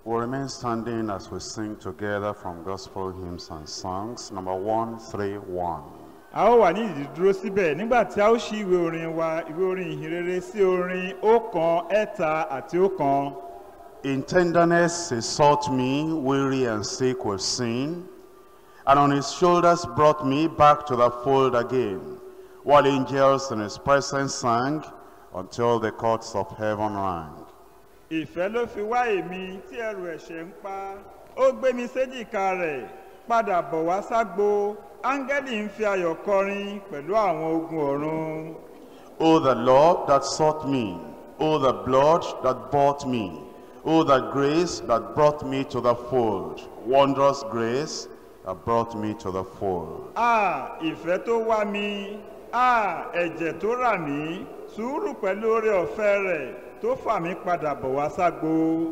We'll remain standing as we sing together from gospel hymns and songs. Number 131. A ó wà ní ìdúró síbẹ̀ nígbà tí a ó ṣí ìwé orin wa, ìwé orin ìhìnrere sí orin 1, 3 àti 1. In tenderness he sought me, weary and sick with sin, and on his shoulders brought me back to the fold again, while angels in his presence sang, until the courts of heaven rang. Ìfẹ́ ló fi wá èmi tí ẹrù ẹ̀ṣẹ̀ ń pa, ó gbé mi séjìká rẹ̀, padà bọ̀ wá ságbo, áńgẹ́lì ń fi ayọ̀ kọrin pẹ̀lú àwọn ogun ọ̀run. O the Lord that sought me, O the blood that bought me, O the grace that brought me to the fold, wondrous grace that brought me to the fold. Ìfẹ́ tó wá mi, ẹ̀jẹ̀ tó rà mí, sùúrù pẹ̀lú oore ọ̀fẹ́ rẹ̀ tó fà mí padà bọ̀ wá ságbo.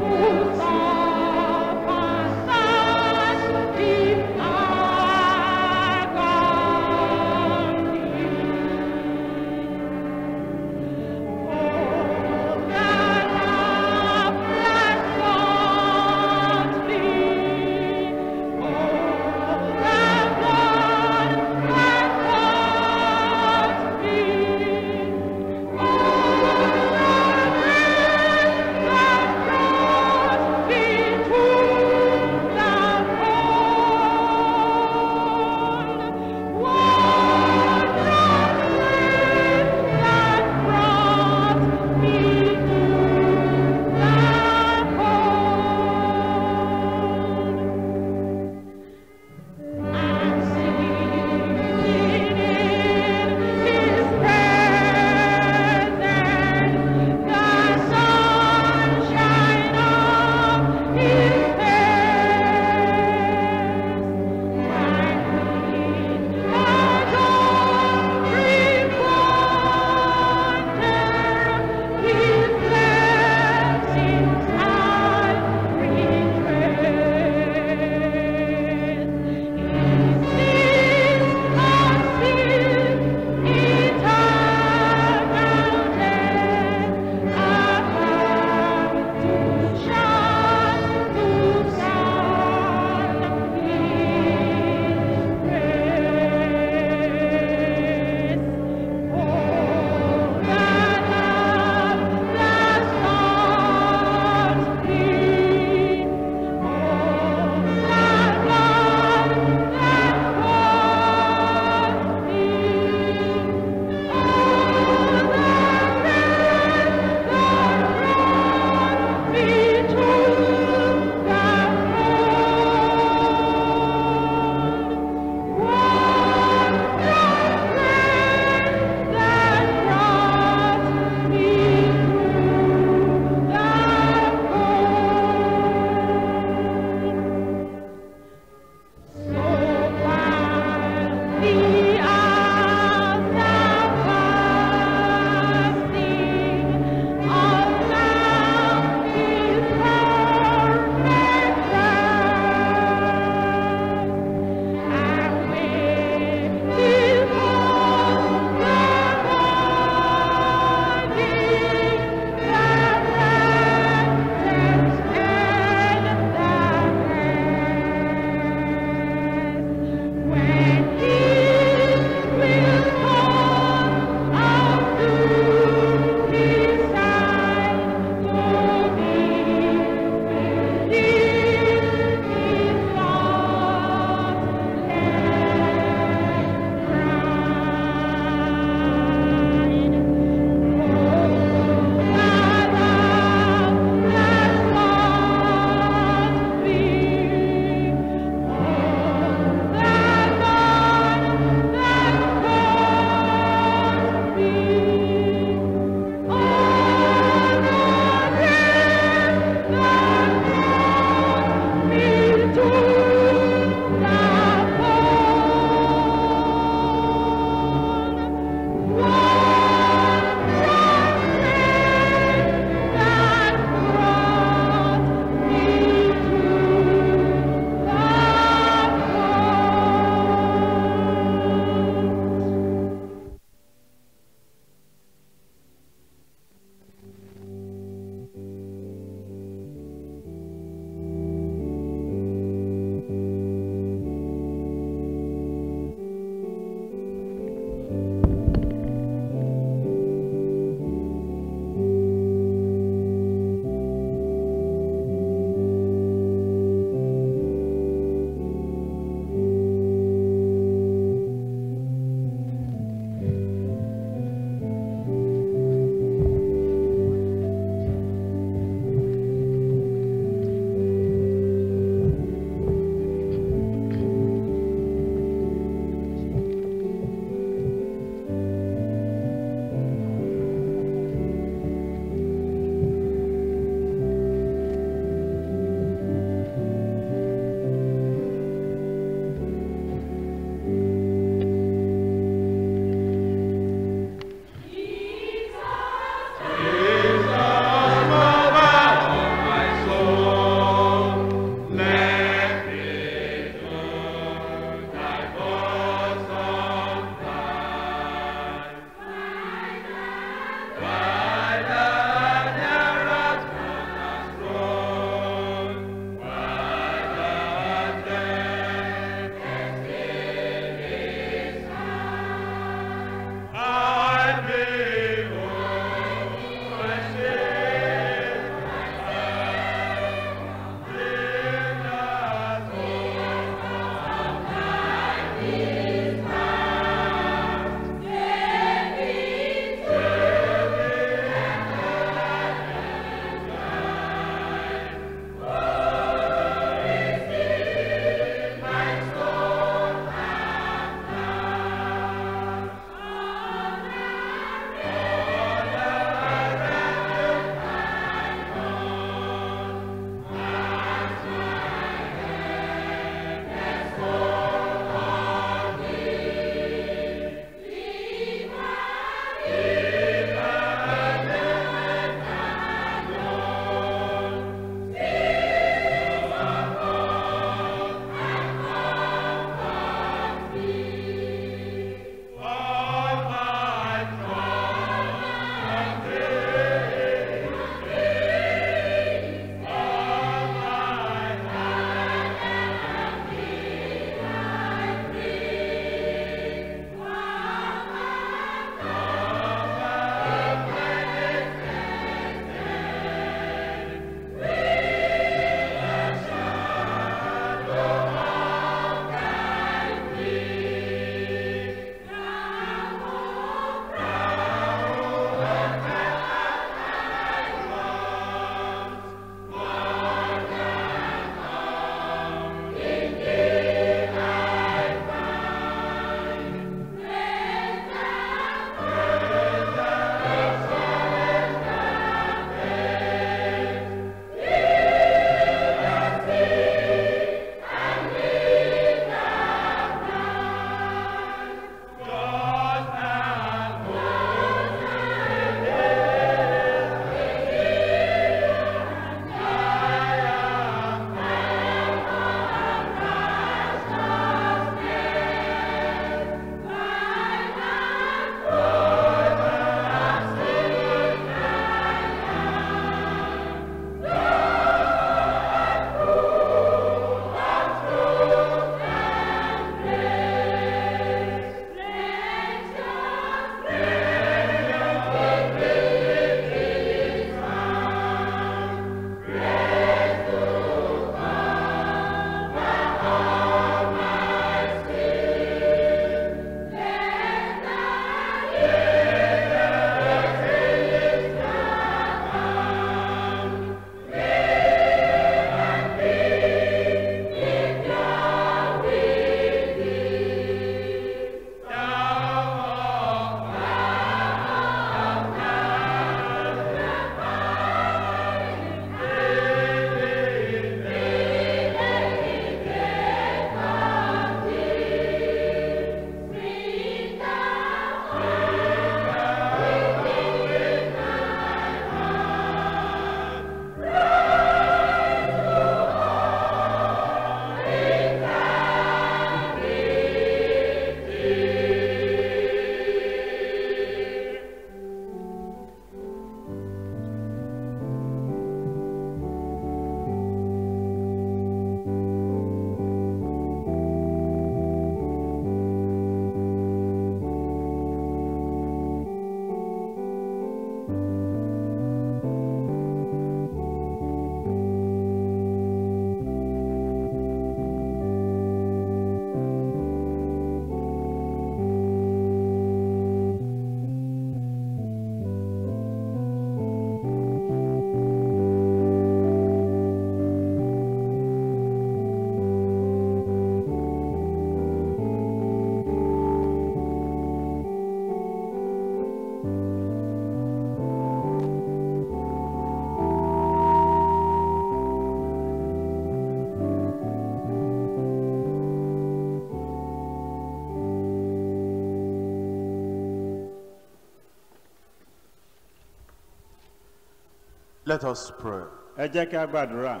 Let us pray. Ẹ jẹ́ kí a gbàdúrà.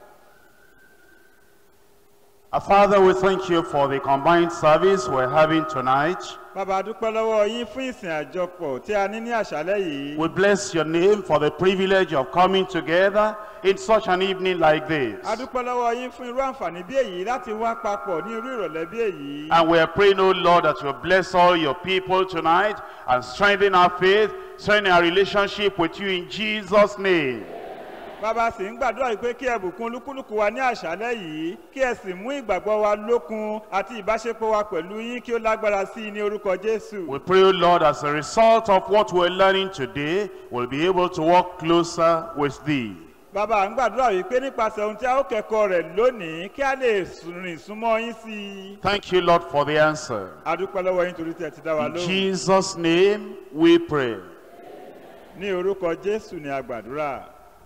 Our Father, we thank you for the combined service we're having tonight. Bàbá, a dúpẹ́ lọ́wọ́ yín fún ìsìn àjọpọ̀ tí a ní ní àṣálẹ́ yìí. We bless your name for the privilege of coming together in such an evening like this. A dúpẹ́ lọ́wọ́ yín fún irú àǹfààní bí èyí láti wá papọ̀ ní irú ìrọ̀lẹ́ bí èyí. And we are praying, O Lord, that you bless all your people tonight and strengthen our faith, strengthen our relationship with you in Jesus' name. Bàbá, sì ń gbàdúrà pé kí ẹ bùkún olúkúlùkù wa ní àṣálẹ́ yìí, kí ẹ sì mú ìgbàgbọ́ wa lókun àti ìbáṣepọ̀ wa pẹ̀lú yín kí ó lágbára sí i ní orúkọ Jésù. We pray, O Lord, as a result of what we're learning today, we'll be able to walk closer with thee. Bàbá, ń gbàdúrà wípé nípasẹ̀ ohun tí a ó kẹ́kọ̀ọ́ rẹ̀ lónìí kí a lè rìn súnmọ́ yín sí i. Thank you, Lord, for the answer. A dúpẹ́ lọ́wọ́ yín torí tí ẹ ti dá wa In lóhùn. Jesus' name we pray. Ní orúkọ Jésù ni a gbàdúrà.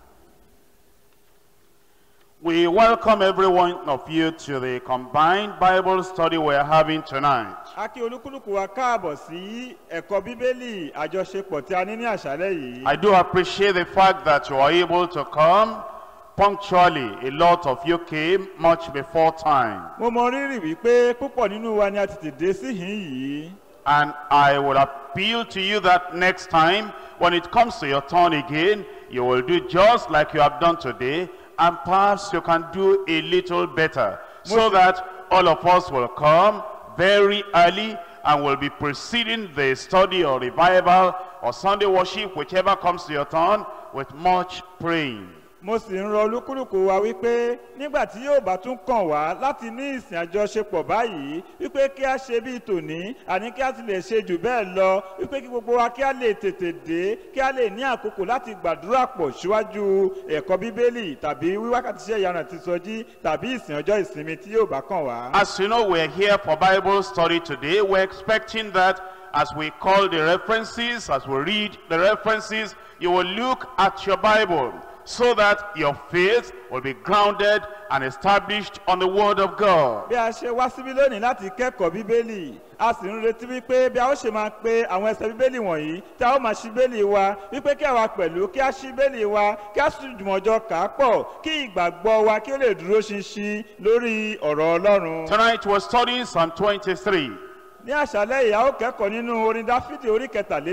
We welcome every one of you to the combined Bible study we're having tonight. A kí olúkúlùkù wa káàbọ̀ sí ẹ̀kọ́ Bíbélì àjọṣepọ̀ tí a ní ní àṣálẹ́ yìí. I do appreciate the fact that you are able to come punctually. A lot of you came much before time. Mo mọ rírì wípé púpọ̀ nínú wa ni a tètè dé síhìn yìí. And I will appeal to you that next time, when it comes to your turn again, you will do just like you have done today, and perhaps you can do a little better, so that all of us will come very early and will be preceding the study or revival or Sunday worship, whichever comes to your turn, with much praying. Mo sì ń rọ olúkúlùkù wa wípé nígbà tí yóò bá tún kàn wá láti ní ìsìn àjọṣepọ̀ báyìí wípé kí a ṣe bí tòní àní kí a ti lè ṣe jù bẹ́ẹ̀ lọ wípé kí gbogbo wa kí a lè tètè dé kí a lè ní àkókò láti gbàdúrà pọ̀ síwájú ẹ̀kọ́ Bíbélì tàbí wíwákàtí iṣẹ́ ìyanu àti ìsọjí tàbí ìsìn ọjọ́ ìsinmi tí yóò bá kàn wá. As you know, we're here for Bible study today. We're expecting that as we call the references, as we read the references, you will look at your Bible, so that your faith will be grounded and established on the Word of God. Bí a ṣe wá síbí lónìí láti kẹ́kọ̀ọ́ Bíbélì, a sì ń retí wípé bí a ó ṣe máa pe àwọn ẹsẹ̀ Bíbélì wọ̀nyí tí a ó máa ṣí Bíbélì wa wípé kí àwa pẹ̀lú kí a ṣí Bíbélì wa kí a sì jùmọ̀jọ kà á pọ̀ kí ìgbàgbọ́ wa kí ó lè dúró ṣinṣin lórí ọ̀rọ̀ Ọlọ́run. Tonight we're studying Psalm 23. Ní àṣálẹ́ yìí a ó kẹ́kọ̀ọ́ nínú orin Dáfídì orí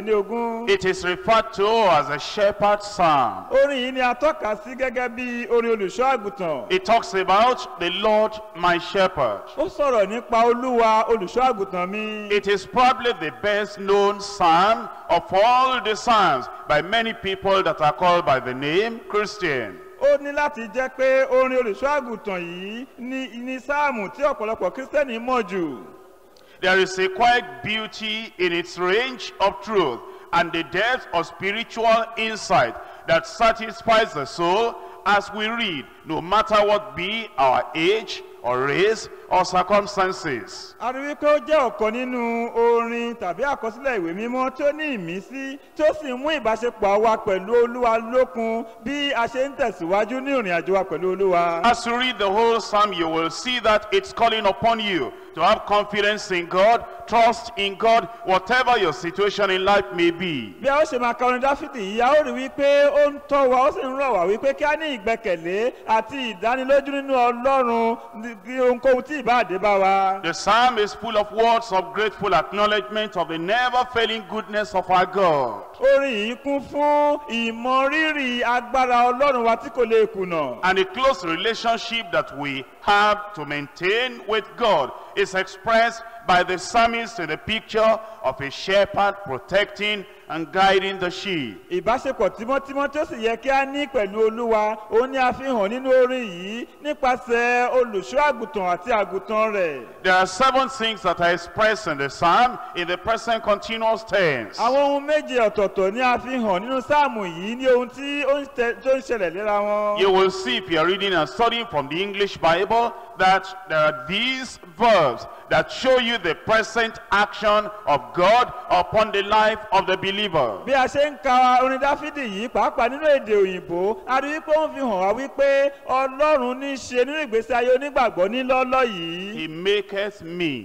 23. It is referred to as a shepherd's psalm. Orin yìí ni a tọ́ka sí gẹ́gẹ́ bí orin olùṣọ́ àgùntàn. It talks about the Lord my shepherd. Ó sọ̀rọ̀ nípa Olúwa olùṣọ́ àgùntàn mi. It is probably the best known psalm of all the psalms by many people that are called by the name Christian. Ó ní láti jẹ́ pé orin olùṣọ́ àgùntàn yìí ní sáàmù tí ọ̀pọ̀lọpọ̀ Kírísítẹ́nì mọ̀ jù. There is a quiet beauty in its range of truth and the depth of spiritual insight that satisfies the soul as we read, no matter what be our age or race or circumstances. A rí wípé ó jẹ́ ọ̀kan nínú orin tàbí àkọsílẹ̀ ìwé mímọ́ tó ní ìmísí tó sì mú ìbáṣepọ̀ wa pẹ̀lú Olúwa lókun bí a ṣe ń tẹ̀síwájú ní ìrìn àjò wa pẹ̀lú Olúwa. As you read the whole psalm, you will see that it's calling upon you to have confidence in God, trust in God, whatever your situation in life may be. Bí a ó ṣe máa ka orin Dáfídì yìí, a ó rí wípé ó ń tọ́ wa, ó sì ń rọ̀ wá wípé kí a ní ìgbẹ́kẹ̀lé àti ìdánilójú nínú Ọlọ́run ní ohunkóhun tí ìbá dé bá wa. The psalm is full of words of grateful acknowledgement of the never-failing goodness of our God. Orin yìí kún fún ìmọrírì agbára Ọlọ́run wa tí kò lè kùnà. And the close relationship that we have to maintain with God is expressed by the psalmist in the picture of a shepherd protecting and guiding the sheep. Ìbáṣepọ̀ tímọ́tímọ́ tó sì yẹ kí a ní pẹ̀lú Olúwa, òun ni a fi hàn nínú orin yìí nípasẹ̀ olùṣọ́ àgùntàn àti àgùntàn rẹ̀. There are 7 things that are expressed in the psalm in the present continuous tense. Àwọn ohun méje ọ̀tọ̀ọ̀tọ̀ ni a fi hàn nínú sáàmù yìí ní ohun tí ó ń ṣẹlẹ̀ léra wọn. You will see if you are reading and studying from the English Bible that there are these verbs that show you the present action of God upon the life of the believer. Bí a ṣe ń ka orin Dáfídì yìí pàápàá nínú èdè òyìnbó, a rí wípé ó ń fi hàn wá wípé Ọlọ́run ní í ṣe nínú ìgbésí ayé onígbàgbọ́ ní lọ́ọ́lọ́ yìí. He maketh me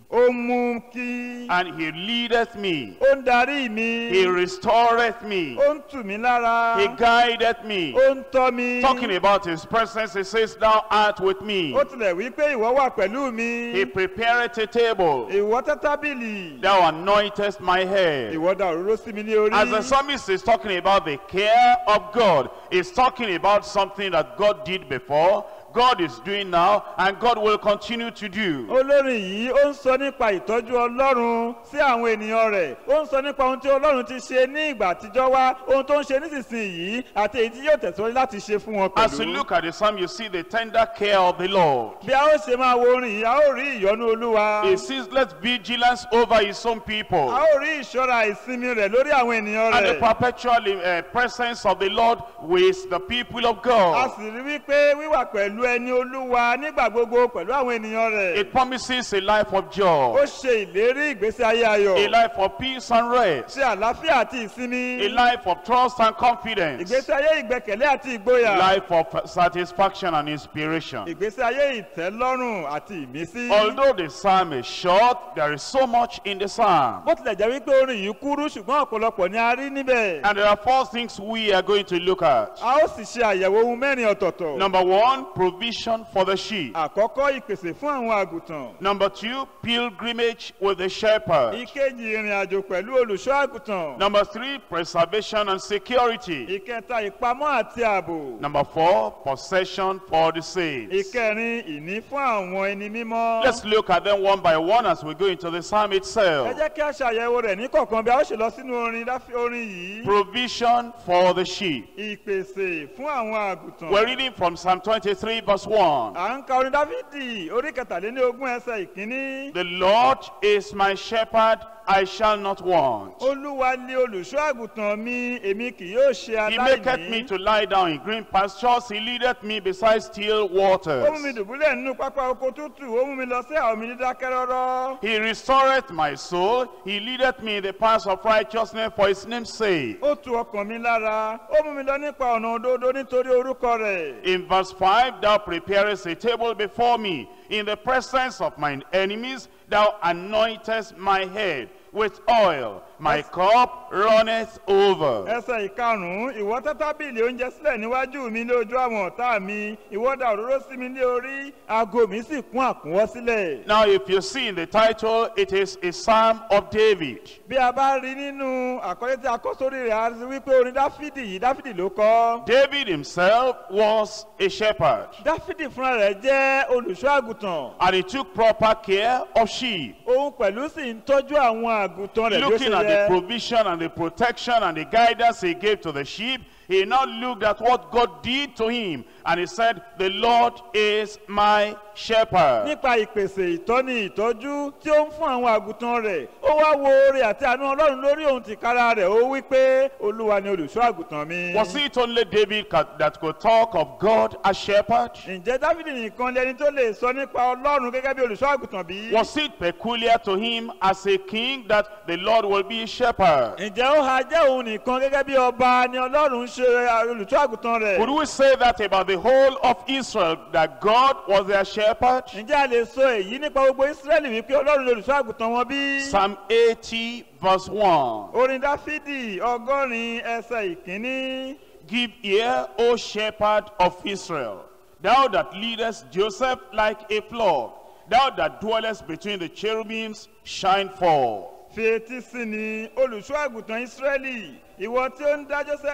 ó mú kí. And he leadeth me. Ó ń darí mi. He restoreth me. Ó ń tù mí lára. He guideth me. Ó ń tọ́ mi. Talking about his presence, he says, thou art with me. Ó tilẹ̀ wí pé ìwọ wà pẹ̀lú mi. He prepareth a table. Ìwọ tẹ́ tábìlì. Thou anointest my head. Ìwọ dà òróró sí mi ní orí. As the psalmist is talking about the care of God, he's talking about something that God did before, God is doing now, and God will continue to do. Olórin yìí ó ń sọ nípa ìtọ́jú Ọlọ́run sí àwọn ènìyàn rẹ̀. Ó ń sọ nípa ohun tí Ọlọ́run ti ṣe ní ìgbà àtijọ́ wá, ohun tó ń ṣe nísinsìnyí, àti èyí tí yóò tẹ̀síwájú láti ṣe fún wọn pẹ̀lú. As you look at the psalm, you see the tender care of the Lord. Bí a ó ṣe máa wo orin yìí, a ó rí ìyọ́nú Olúwa. He sees let's vigilance over his own people. A ó rí ìṣọ́ra ìsinmi rẹ̀ lórí àwọn ènìyàn And the rẹ̀. perpetual presence of the Lord with the people of A God. sì rí wípé wíwà pẹ̀lú ẹni Olúwa nígbà gbogbo pẹ̀lú àwọn ènìyàn rẹ̀. It promises a life of Ó joy, ṣe ìlérí ìgbésí ayé ayọ̀. a life of peace and rest, Ṣe àlàáfíà àti ìsinmi. a life of trust and confidence, Ìgbésí ayé ìgbẹ́kẹ̀lé àti ìgboyà. a life of satisfaction and inspiration. Ìgbésí ayé ìtẹ́lọ́rùn àti ìmísí. Although the psalm is short, there is so much in the psalm. Bó tilẹ̀ jẹ́ wípé orin yìí kúrú ṣùgbọ́n ọ̀pọ̀lọpọ̀ ni a rí níbẹ̀. And there are 4 things we are going to look at. A ó sì ṣe àyẹ̀wò ohun mẹ́rin ọ̀tọ̀ọ̀tọ̀. Number 1, provision for the sheep. Àkọ́kọ́ ìpèsè fún àwọn àgùntàn. Number 2, pilgrimage with the shepherd. Ìkejì ìrìn àjò pẹ̀lú olùṣọ́ àgùntàn. Number 3, preservation and security. Ìkẹta ìpamọ́ àti ààbò. Number 4, possession for the saints. Ìkẹrin ìní fún àwọn ẹni mímọ́. Let's look at them one by one as we go into the psalm Ẹ itself. jẹ́ kí a ṣàyẹ̀wò rẹ̀ ní kọ̀ọ̀kan bí a ó ṣe lọ sínú orin yìí. Provision for the sheep. Ìpèsè fún àwọn àgùntàn. We're reading from Psalm 23 verse 1. À ń ka orin Dáfídì orí kẹtàléníogún ẹsẹ̀ ìkíní. The Lord is my shepherd, I shall not want. Olúwa ni olùṣọ́ àgùntàn mi, èmi kì yóò ṣe He maketh me aláìní. to lie down in green pastures. He leadeth me beside still Ó mú mi waters. dùbúlẹ̀ nínú pápá oko tútù, ó mú mi lọ sí àwọn omi dídákẹ́ rọ́rọ́. He restoreth my soul. He leadeth me in the paths of righteousness for his name's sake. Ó tu ọkàn mi lára, ó mú mi lọ nípa ọ̀nà òdodo nítorí orúkọ rẹ̀. In verse 5, thou preparest a table before me in the presence of mine enemies. Thou anointest my head with oil. My cup runneth over. Ẹsẹ̀ ìkarùn-ún, ìwọ tẹ́ tábìlì oúnjẹ sílẹ̀ níwájú mi lójú àwọn ọ̀tá mi, ìwọ dà òróró sí mi ní orí, ago mi sì kún àkúnwọ́ sílẹ̀. Now, if you see in the title, it is a psalm of David. Bí a bá rí nínú àkọlé tí a kọ sórí rẹ̀, a rí wípé orin Dáfídì yìí, Dáfídì ló kọ. David himself was a shepherd, Dáfídì fúnra rẹ̀ jẹ́ olùṣọ́ àgùntàn. and he took proper care of sheep. Òun pẹ̀lú sì ń tọ́jú àwọn àgùntàn rẹ̀ bí ó Looking ṣe at the yẹ. provision and the protection and the guidance he gave to the sheep, he now looked at what God did to him, and he said, the Lord is my shepherd. Nípa ìpèsè ìtọ́ni ìtọ́jú tí ó ń fún àwọn àgùntàn rẹ̀, ó wá wo oore àti àánú Ọlọ́run lórí ohun tìkára rẹ̀, ó wí pé Olúwa ni olùṣọ́ àgùntàn mi. Was it only David that could talk of God as shepherd? Ǹjẹ́ Dáfídì nìkan lẹni tó lè sọ nípa Ọlọ́run gẹ́gẹ́ bí olùṣọ́ àgùntàn bí? Was it peculiar to him as a king that the Lord will be a shepherd? Ǹjẹ́ ó ha jẹ́ òun nìkan gẹ́gẹ́ bí ọba ni Ọlọ́run ń ṣe olùṣọ́ àgùntàn rẹ̀? Would we say that about the whole of Israel, that God was their shepherd? Ǹjẹ́ a lè sọ èyí nípa gbogbo Ísírẹ́lì wípé Ọlọ́run ni olùṣọ́ àgùntàn wọn bí? Psalm 80 verse 1. Orin Dáfídì 100 ẹsẹ̀ ìkíní. Give ear, O shepherd of Israel, thou that leadest Joseph like a flock, thou that dwellest between the cherubims, shine forth. Fi etí sí ni olùṣọ́ àgùntàn Ísírẹ́lì, ìwọ tí ó ń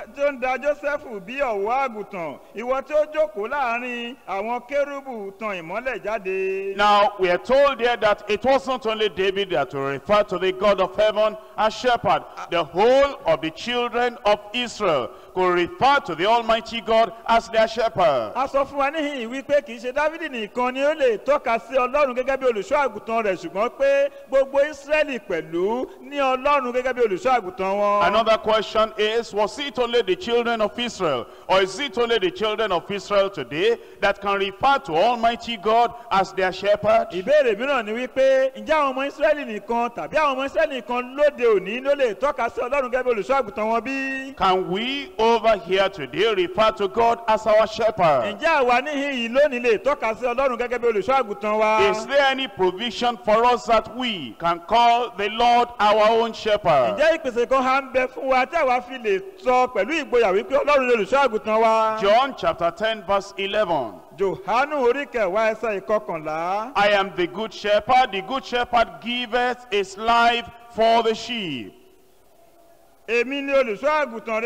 da Jósẹ́fù bí ọ̀wọ́ àgùntàn, ìwọ tí ó jókòó láàrin àwọn kérúbù tan ìmọ́lẹ̀ jáde. Now, we are told there that it wasn't only David that will refer to the God of heaven as shepherd. The whole of the children of Israel could refer to the Almighty God as their shepherd. A sọ fún wa níhìn wípé kì í ṣe Dáfídì nìkan ni ó lè tọ́ka sí Ọlọ́run gẹ́gẹ́ bí olùṣọ́ àgùntàn rẹ̀, ṣùgbọ́n pé gbogbo Ísírẹ́lì pẹ̀lú ní Ọlọ́run gẹ́gẹ́ bí olùṣọ́ àgùntàn wọn. Another question question is, was it only the children of Israel, or is it only the children of Israel today that can refer to Almighty God as their shepherd? Ìbéèrè mìíràn ni wípé ǹjẹ́ àwọn ọmọ Ísírẹ́lì nìkan tàbí àwọn ọmọ Ísírẹ́lì nìkan lóde òní ló lè tọ́ka sí Ọlọ́run gẹ́gẹ́ bí olùṣọ́-àgùntàn wọn bí? Can we over here today refer to God as our shepherd? Ǹjẹ́ àwa níhìn yìí lónìí lè tọ́ka sí Ọlọ́run gẹ́gẹ́ bí olùṣọ́-àgùntàn wa? Is there any provision for us that we can call the Lord our own shepherd? Ǹjẹ́ ìpèsè kan há ń bẹ fún wa tí àwa fi lè sọ pẹ̀lú ìgboyà wípé Ọlọ́run ni olùṣọ́-àgùntàn wa? John chapter 10 verse 11. Jòhánù orí kẹwàá ẹsẹ̀ ìkọkànlá. I am the good shepherd. The good shepherd giveth his life for the sheep. Èmi ni olùṣọ́-àgùntàn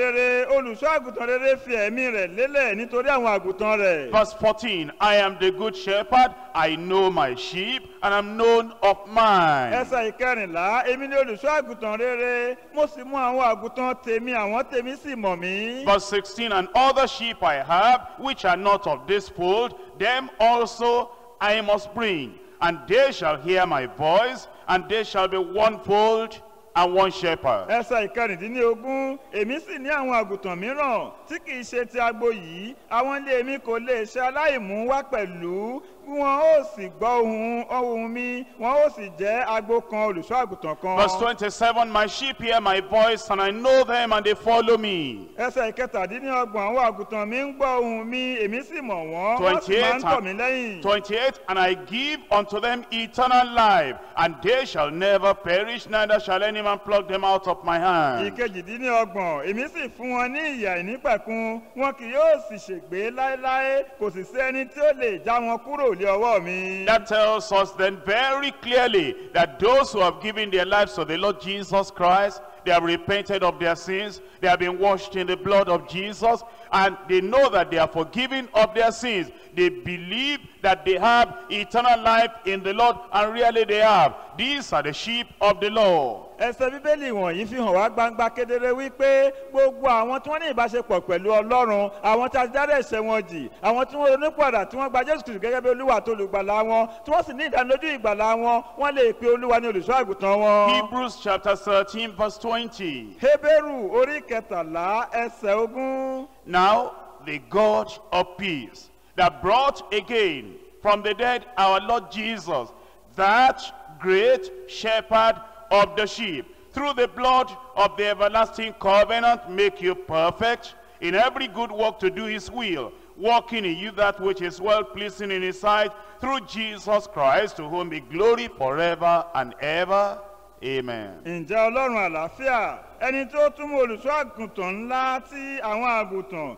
rere fi ẹ̀mí rẹ̀ lélẹ̀ nítorí àwọn àgùntàn rẹ̀. Verse 14, I am the good shepherd, I know my sheep, and am known of mine. Ẹsẹ̀ ìkẹrìnlá, èmi ni olùṣọ́-àgùntàn rere, mo sì mọ àwọn àgùntàn tèmi, àwọn tèmi sì mọ̀ mí. Verse 16, and other sheep I have, which are not of this fold, them also I must bring, and they shall hear my voice, and they shall be one fold and one shepherd. Ẹsẹ̀ ìkẹrìndínlógún, èmi sì ní àwọn àgùntàn mìíràn tí kìí ṣe ti agbo yìí, àwọn ilé mi kò lè ṣe aláìmú wá pẹ̀lú, wọn ó sì gbọ́ ohùn mi, wọn ó sì jẹ́ agbo kan olùṣọ́-àgùntàn kan. Verse 27, my sheep hear my voice, and I know them, and they follow me. Ẹsẹ̀ ìkẹtàdínlọ́gbọ̀n, àwọn àgùntàn mi ń gbọ́ ohùn mi, èmi sì mọ̀ wọ́n, wọ́n sì máa ń tọ̀ mí lẹ́yìn. 28, and I give unto them eternal life, and they shall never perish, neither shall any man pluck them out of my hand. Ìkejìdínlọ́gbọ̀n, èmi sì fún wọn ní ìyà ìnípẹ̀kun, wọn kì yóò sì ṣègbé láéláé, kò sì sí ẹni tí ó lè já wọn kúrò lé ọwọ́ mi. That tells us then very clearly that those who have given their lives to the Lord Jesus Christ, they have repented of their sins, they have been washed in the blood of Jesus, and they know that they are forgiven of their sins. They believe that they have eternal life in the Lord, and really they have. These are the sheep of the Lord. Ẹsẹ̀ Bíbélì wọ̀nyí fi hàn wá gbangba kedere wípé gbogbo àwọn tí wọ́n ní ìbáṣepọ̀ pẹ̀lú Ọlọ́run, àwọn tí a ti dárí ẹ̀ṣẹ̀ wọn jì, àwọn tí wọ́n ronúpìwàdà tí wọ́n gba Jésù Kristi gẹ́gẹ́ bí Olúwa àti olùgbàlà wọn, tí wọ́n sì ní ìdánilójú ìgbàlà wọn, wọ́n lè pe Olúwa ní olùṣọ́-àgùntàn wọn. Hebrews chapter 13 verse 20. Hébérù orí kẹtàlá ẹsẹ̀ ogún. Now the God of peace that brought again from the dead our Lord Jesus, that great shepherd of the sheep, through the blood of the everlasting covenant, make you perfect in every good work to do his will, working in you that which is well-pleasing in his sight, through Jesus Christ, to whom be glory forever and ever. Amen. Ǹjẹ́ Ọlọ́run àlàáfíà, ẹni tó túmọ̀ olùṣọ́-àgùntàn ńlá tí àwọn àgùntàn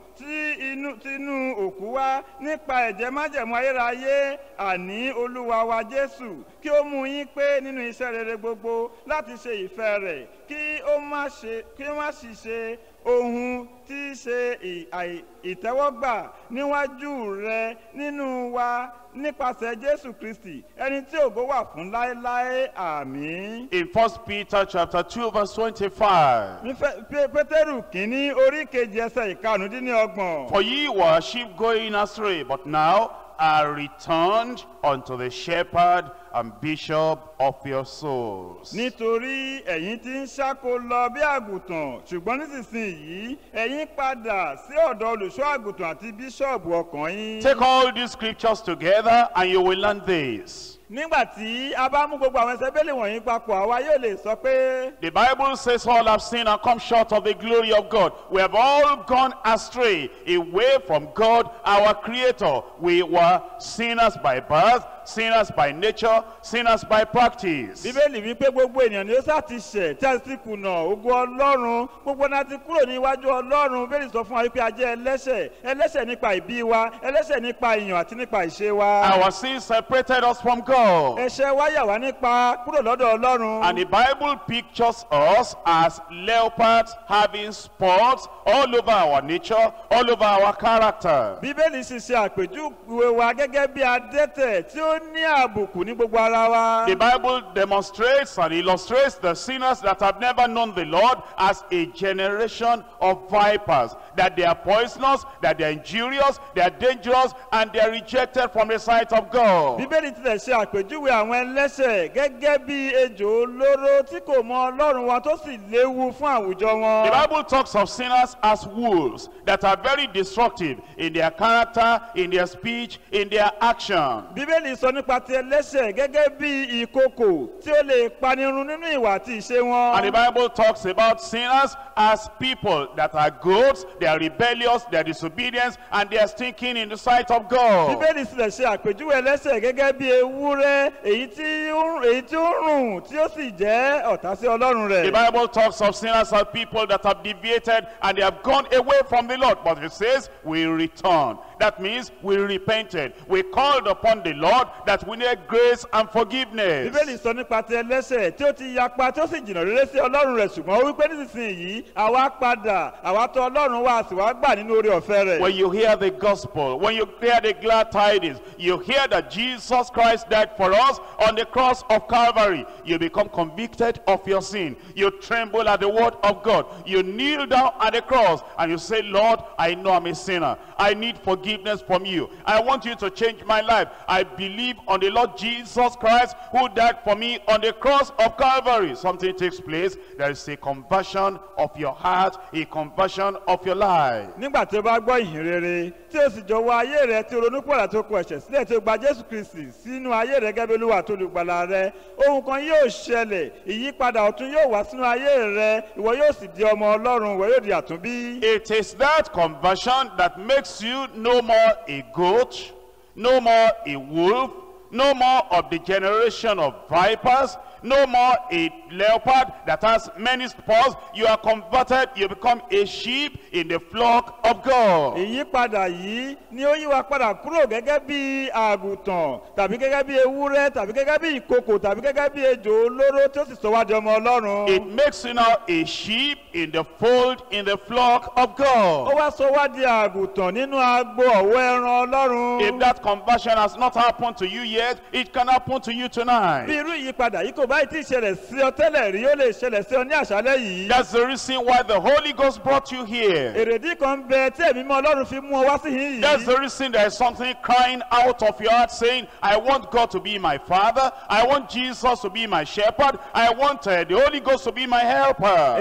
tí inú òkú wá nípa ẹ̀jẹ̀ májẹ̀mú ayérayé, àní Olúwa wa Jésù, kí ó mú yín pé nínú iṣẹ́ rere gbogbo láti ṣe ìfẹ́ rẹ̀, kí ó má sì ṣe ohun tí í ṣe ìtẹ́wọ́gbà níwájú rẹ̀ nínú wa nípasẹ̀ Jésù Kristi, ẹni tí ògo wà fún láéláé. Àmín. In 1 Peter chapter 2 verse 25. Pétérù kìíní orí kejì ẹsẹ̀ ìkarùndínlọ́gbọ̀n. For ye were sheep going astray, but now are returned unto the shepherd and bishop of your souls. Nítorí ẹ̀yin tí ń ṣáko lọ bí àgùntàn, ṣùgbọ́n nísinsìnyí ẹ̀yin padà sí ọ̀dọ̀ olùṣọ́-àgùntàn àti bíṣọ̀bù ọkàn yín. Take all these scriptures together and you will learn this. Nígbàtí a bá mú gbogbo àwọn ẹsẹ̀ Bíbélì wọ̀nyí papọ̀, àwa yóò lè sọ pé. The Bible says all have sinned and come short of the glory of God. We have all gone astray away from God, our Creator. We were sinners by birth, sinners by nature, sinners by practice. Bíbélì wípé gbogbo ènìyàn ni ó sá ti ṣẹ̀ tí a sì kùnà ògo Ọlọ́run, gbogbo náà ti kúrò níwájú Ọlọ́run. Bíbélì sọ fún wa wípé a jẹ́ ẹlẹ́ṣẹ̀ nípa ìbí wa, ẹlẹ́ṣẹ̀ nípa ìyàn àti nípa ìṣe wa. Our sins separated us from God. Ẹ̀ṣẹ̀ wa yà wá nípa kúrò lọ́dọ̀ Ọlọ́run. And the Bible pictures us as leopards having spots all over our nature, all over our character. Bíbélì sì ṣe àpèjúwe wa gẹ́gẹ́ bí adẹ́tẹ̀ tí ó ó ní àbùkù ní gbogbo ara wa. The Bible demonstrates and illustrates the sinners that have never known the Lord as a generation of vipers, that they are poisonous, that they are injurious, they are dangerous, and they are rejected from the sight of God. Bíbélì tilẹ̀ ṣe àpèjúwe àwọn ẹlẹ́ṣẹ̀ gẹ́gẹ́ bí ejò olóró tí kò mọ Ọlọ́run wọn tó sì léwu fún àwùjọ wọn. The Bible talks of sinners as wolves that are very destructive in their character, in their speech, in their action. Bíbélì sọ nípa ti ẹlẹ́ṣẹ̀ gẹ́gẹ́ bí ìkookò tí ó lè panirun nínú ìwà àti ìṣe wọn. And the Bible talks about sinners as people that are goats, they are rebellious, they are disobedient, and they are stinking in the sight of God. Bíbélì tilẹ̀ ṣe àpèjúwe ẹlẹ́ṣẹ̀ gẹ́gẹ́ bí ewúrẹ́ èyí tí ó rùn tí ó sì jẹ́ ọ̀tá sí Ọlọ́run rẹ̀. The Bible talks of sinners as people that have deviated and they have gone away from the Lord. But it says, we return. That means we repented. We called upon the Lord that we need grace and forgiveness. Bíbélì sọ nípa ti ẹlẹ́ṣẹ̀ tí ó ti yapa tí ó sì jìnnà rere sí Ọlọ́run rẹ̀, ṣùgbọ́n ó wípé nísinsìnyí àwa padà àwa tọ̀ Ọlọ́run wá sì wá gbà nínú oore ọ̀fẹ́ rẹ̀. When you hear the gospel, when you hear the glad tidings, you hear that Jesus Christ died for us on the cross of Calvary, you become convicted of your sin. You tremble at the word of God. You kneel down at the cross and you say, Lord, I know I'm a sinner. I need forgiveness from you. I want you to change my life. I believe on the Lord Jesus Christ who died for me on the cross of Calvary. Something takes place. There is a conversion of your heart, a conversion of your life. Nígbà tí o bá gbọ́ ìhìn rere tí o sì jọ̀wọ́ ayé rẹ tí o ronúpìwàdà tó kọ ẹ̀ṣẹ̀ sílẹ̀ tí o gba Jésù Kristi sínú ayé rẹ gẹ́gẹ́ bí Olúwa tó olùgbàlà rẹ, ohun kan yóò ṣẹlẹ̀, ìyípadà ọ̀tun yóò wá sínú ayé rẹ, ìwọ yóò sì di ọmọ Ọlọ́run, ìwọ yóò di àtúnbí. It is that conversion that makes you no more a goat, no more a wolf, no more of the generation of vipers, no more a leopard that has many spots. You are converted, you become a sheep in the flock of God. Ìyípadà yìí ni ó yí wa padà kúrò gẹ́gẹ́ bí àgùntàn tàbí gẹ́gẹ́ bí ewúrẹ́ tàbí gẹ́gẹ́ bí ìkookò tàbí gẹ́gẹ́ bí ejò olóró tí ó sì sọ wá di ọmọ Ọlọ́run. It makes you now a sheep in the fold, in the flock of God. Ó wá sọ wá di àgùntàn nínú agbo ọ̀wọ́ ẹran Ọlọ́run. If that conversion has not happened to you yet, it can happen to you tonight. Bí irú ìyípadà yìí kò báyìí tí ìṣẹ̀lẹ̀ sí ọ tẹ́lẹ̀ rí, ó lè ṣẹlẹ̀ sí ọ ní àṣálẹ́ yìí. That's the reason why the Holy Ghost brought you here. Èrèdí kan bẹ tí Ẹ̀mí Mímọ́ Ọlọ́run fi mú ọ wá sí yìí. That's the reason there is something crying out of your heart saying, I want God to be my Father. I want Jesus to be my shepherd. I want the Holy Ghost to be my helper.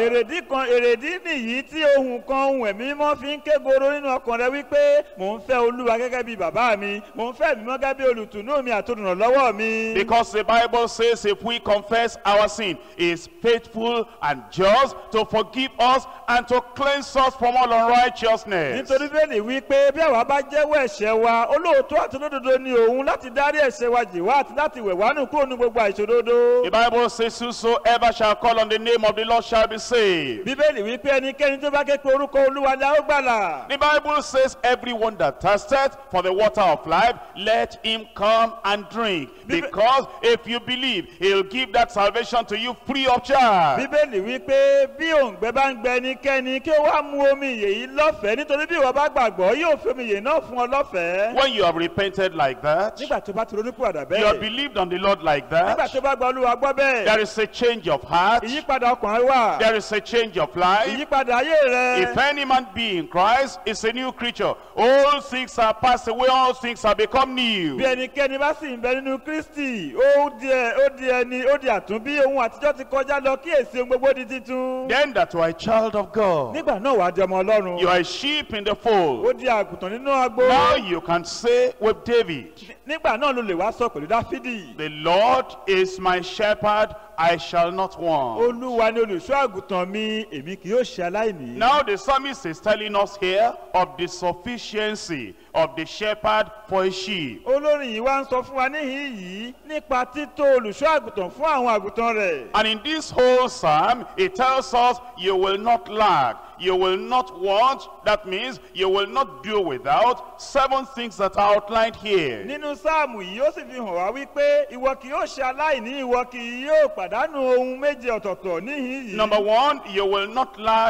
Èrèdí nìyí tí ohun Ẹ̀mí Mímọ́ fi ń ké goro nínú ọkàn rẹ wípé mò ń fẹ́ Olúwa gẹ́gẹ́ bí bàbá mi, mò ń fẹ́ Ẹ̀mí Mímọ́ gẹ́gẹ́ bí olùtùnú mi àti olùrànlọ́wọ́ mi. Because the Bible says if we confess our sin, He is faithful and just to forgive us and to cleanse us from all unrighteousness. Nítorí Bíbélì wípé bí àwa bá jẹ́wọ́ ẹ̀ṣẹ̀ wa, olóòótọ́ àti olódodo ni òun láti dárí ẹ̀ṣẹ̀ wa jì wá àti láti wẹ̀ wá nù kúrò ní gbogbo àìṣòdodo. The Bible says whosoever shall call on the name of the Lord shall be saved. Bíbélì wípé ẹnikẹ́ni tó bá ké pe orúkọ Olúwa ni a ó gbàlà. The Bible says everyone that thirsteth for the water of life, let him come and drink. Because if you believe, He'll give that salvation to you free of charge. Bíbélì wípé bí òǹgbẹ bá ń gbẹ ẹnikẹ́ni kí ó wá mu omi ìyè yìí lọ́fẹ̀ẹ́, nítorí bí ìwọ bá gbàgbọ́ yóò fi omi ìyè náà fún ọ lọ́fẹ̀ẹ́. When you have repented like that, Nígbà tó bá ti ronúpìwàdà you have bẹ́ẹ̀, believed on the Lord like nígbà that, tó bá gba Olúwa gbọ́ bẹ́ẹ̀, there is a change of heart, ìyípadà ọkàn rẹ wà, there is a change of life. ìyípadà ayé rẹ. If any man be in Christ, is a new creature. All things are passed away, all things are become new. Bí ẹnikẹ́ni bá sì ń bẹ nínú Kristi, ó di àtúnbí, ohun àtijọ́ ti kọjá lọ, kíyèsí ohun gbogbo di titun. Then that you are a child of God, Nígbà náà wàá di ọmọ Ọlọ́run. you are a sheep in the fold. Ó di àgùntàn nínú agbo. Now you can say with David, Nígbà náà ló lè wá sọ pẹ̀lú Dáfídì. the Lord is my shepherd, I shall not want. Olúwa ni olùṣọ́ àgùntàn mi, èmi kì yóò ṣe aláìní. Now the psalmist is telling us here of the sufficiency of the shepherd for a sheep. Olórin yìí wá ń sọ fún wa níhìn yìí nípa tító olùṣọ́ àgùntàn fún àwọn àgùntàn rẹ̀. And in this whole psalm, it tells us you will not lack, you will not want. That means you will not do without 7 things that are outlined here. Nínú sáàmù yìí ó sì fi hàn wá wípé ìwọ kì yóò ṣe aláìní, ìwọ kì yóò pàdánù ohun méje ọ̀tọ̀ọ̀tọ̀ níhìn yìí. Number 1, you will not lack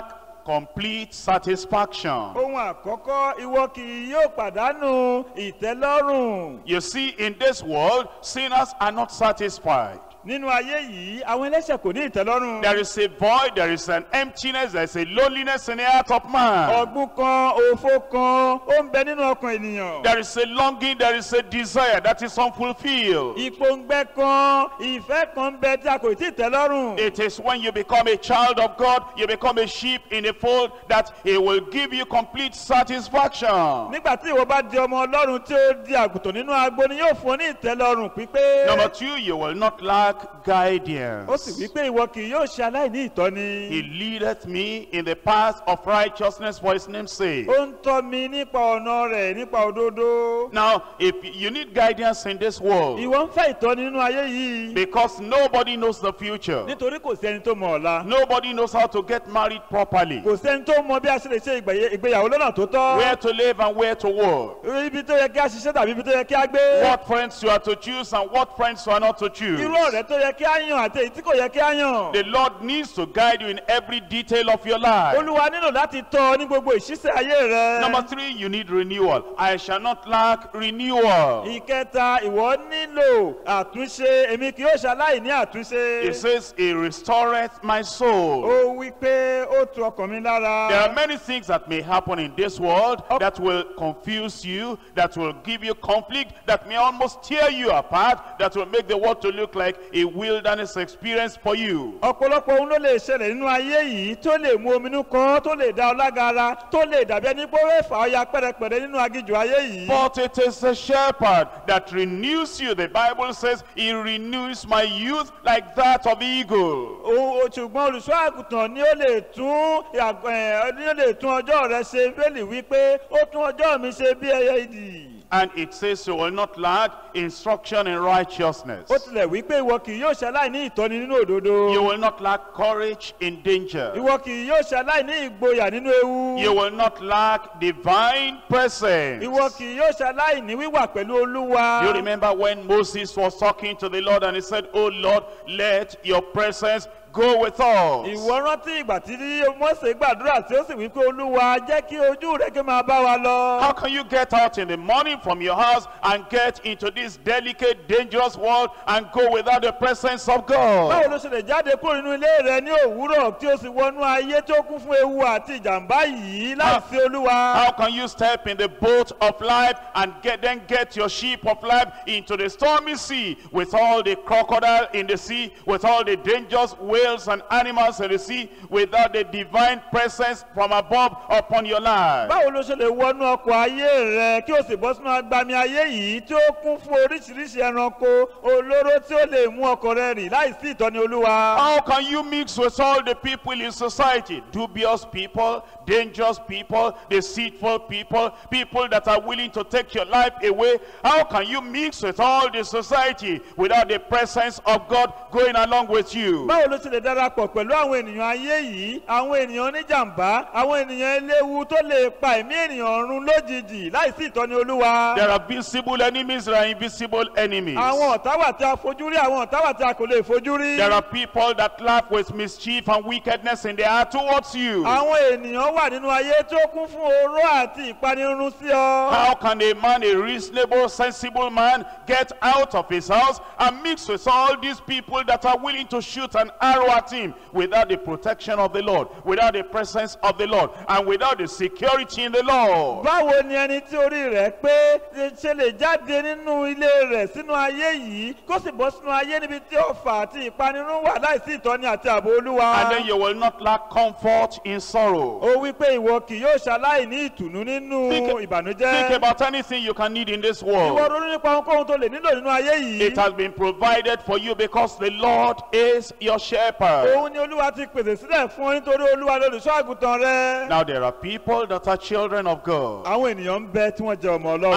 complete satisfaction. Ohun àkọ́kọ́, ìwọ kì yóò pàdánù ìtẹ́lọ́rùn. You see, in this world, sinners are not satisfied. Nínú ayé yìí, àwọn ẹlẹ́ṣẹ̀ kò ní ìtẹ́lọ́rùn. There is a void, there is an emptiness, there is a loneliness in the heart of man. Ọ̀gbun kan, òfo kan, ó ń bẹ nínú ọkàn ènìyàn. There is a longing, there is a desire that is unfulfilled. Ìpòǹgbẹ kan, ìfẹ́ kan ń bẹ tí a kò tí ì tẹ́lọ́rùn. It is when you become a child of God, you become a sheep in a fold, that He will give you complete satisfaction. Nígbà tí ìwọ bá di ọmọ Ọlọ́run tí ó di àgùntàn nínú agbo ni yóò fún ọ ní ìtẹ́lọ́rùn pípé. Number 2, you will not lack guidance. Ó sì wí pé ìwọ kì yóò ṣe aláìní ìtọ́ni. He leadeth me in the path of righteousness for His name's sake. Ó ń tọ́ mi nípa ọ̀nà rẹ̀, nípa òdodo. Now, if you need guidance in this world, Ìwọ ń fẹ́ ìtọ́ni nínú ayé yìí. because nobody knows the future, Nítorí kò sí ẹni tó mọ ọ̀la. nobody knows how to get married properly, Kò sí ẹni tó mọ bí a ṣe lè ṣe ìgbéyàwó lọ́nà tó tọ́. where to live and where to work, Ibi tó yẹ kí a ṣiṣẹ́ tàbí ibi tó yẹ kí a gbé. what friends you are to choose and what friends you are not to choose. Irú ọ̀rẹ́ tó yẹ kí a yàn àti èyí tí kò yẹ kí a yàn. The Lord needs to guide you in every detail of your life. Olúwa nílò láti tọ́ ọ ní gbogbo ìṣísẹ̀ ayé rẹ. Number 3, you need renewal. I shall not lack renewal. Ìkẹta, ìwọ nílò àtúnṣe, èmi kì yóò ṣaláì ní àtúnṣe. It says, He restoreth my soul. Ó wí pé ó tu ọkàn mi lára. There are many things that may happen in this world that will confuse you, that will give you conflict, that may almost tear you apart, that will make the world to look like a wilderness experience for you. Ọ̀pọ̀lọpọ̀ ohun ló lè ṣẹlẹ̀ nínú ayé yìí tó lè mú ominú kan, tó lè dá ọ lágara, tó lè dàbí ẹni pé ó fẹ́ fà ọ́ ya pẹ́rẹpẹ̀rẹ nínú aginjù ayé yìí. But it is the shepherd that renews you. The Bible says, He renews my youth like that of eagle. Ṣùgbọ́n olùṣọ́ àgùntàn ni ó lè tún ọjọ́ rẹ ṣe. Bíbélì wí pé ó tún ọjọ́ mi ṣe bí ẹyẹ idì. And it says you will not lack instruction in righteousness. Ó tilẹ̀ wí pé ìwọ kì yóò ṣaláì ní ìtọ́ni nínú òdodo. You will not lack courage in danger. Ìwọ kì yóò ṣaláì ní ìgboyà nínú ewu. You will not lack divine presence. Ìwọ kì yóò ṣaláì ní wíwà pẹ̀lú Olúwa. You remember when Moses was talking to the Lord and he said, Oh Lord, let your presence go with us. Ìwọ rántí ìgbà tí Mósè gbàdúrà tí ó sì wí pé Olúwa jẹ́ kí ojú rẹ kí máa bá wa lọ. How can you get out in the morning from your house and get into this delicate, dangerous world and go without the presence of God? Báwo ló ṣe lè jáde kúrò nínú ilé rẹ ní òwúrọ̀ tí ó sì wọnú ayé tó kún fún ewu àti ìjàmbá yìí láìsí Olúwa? How can you step in the boat of life and then get your ship of life into the stormy sea with all the crocodile in the sea, with all the dangerous whales and animals in the sea, without the divine presence from above upon your life? Báwo ló ṣe lè wọnú ọkọ̀ ayé rẹ kí o sì bọ́ sínú agbami ayé yìí tí ó kún fún oríṣiríṣi ẹranko olóró tí ó lè mú ọkọ̀ rẹ rìn láìsí ìtọ́ni Olúwa? How can you mix with all the people in society? Dubious people, dangerous people, deceitful people, people that are willing to take your life away. How can you mix with all the society without the presence of God going along with you? Báwo ló ṣe lè darapọ̀ pẹ̀lú àwọn ènìyàn ayé yìí, àwọn ènìyàn oníjàmbá, àwọn ènìyàn eléwu tó lè pa ẹ̀mí ènìyàn run lójijì láìsí ìtọ́ni Olúwa? There are visible enemies, there are invisible enemies. Àwọn ọ̀tá wà tí a fojú rí, àwọn ọ̀tá wà tí a kò lè fojú rí. There are people that laugh with mischief and wickedness in their heart towards you. Àwọn ènìyàn wà nínú ayé tó kún fún oró àti ìpanirun sí ọ. How can a man, a reasonable, sensible man, get out of his house and mix with all these people that are willing to shoot an arrow at him without the protection of the Lord, without the presence of the Lord, and without the security in the Lord? Báwo ni ẹni tí orí rẹ̀ pé ṣe lè jáde nínú ilé rẹ̀ sínú ayé yìí kó sì bọ́ sínú ayé níbi tí ọ̀fà àti ìpanirun wà láìsí ìtọ́ni àti ààbò Olúwa? And then you will not lack comfort in sorrow. Ó wí pé ìwọ kì yóò ṣaláì ní ìtùnú nínú ìbànújẹ́. Think about anything you can need in this Ìwọ world. ronú nípa ohunkóhun tó lè nílò nínú ayé yìí. It has been provided for you because the Lord is your shepherd. Òun ni Olúwa ti pèsè sílẹ̀ fún ọ nítorí Olúwa lolùṣọ́ àgùntàn rẹ. Now there are people that are children of God. Àwọn ènìyàn ń bẹ tí wọ́n jẹ́ ọmọ And the Ọlọ́run. Lord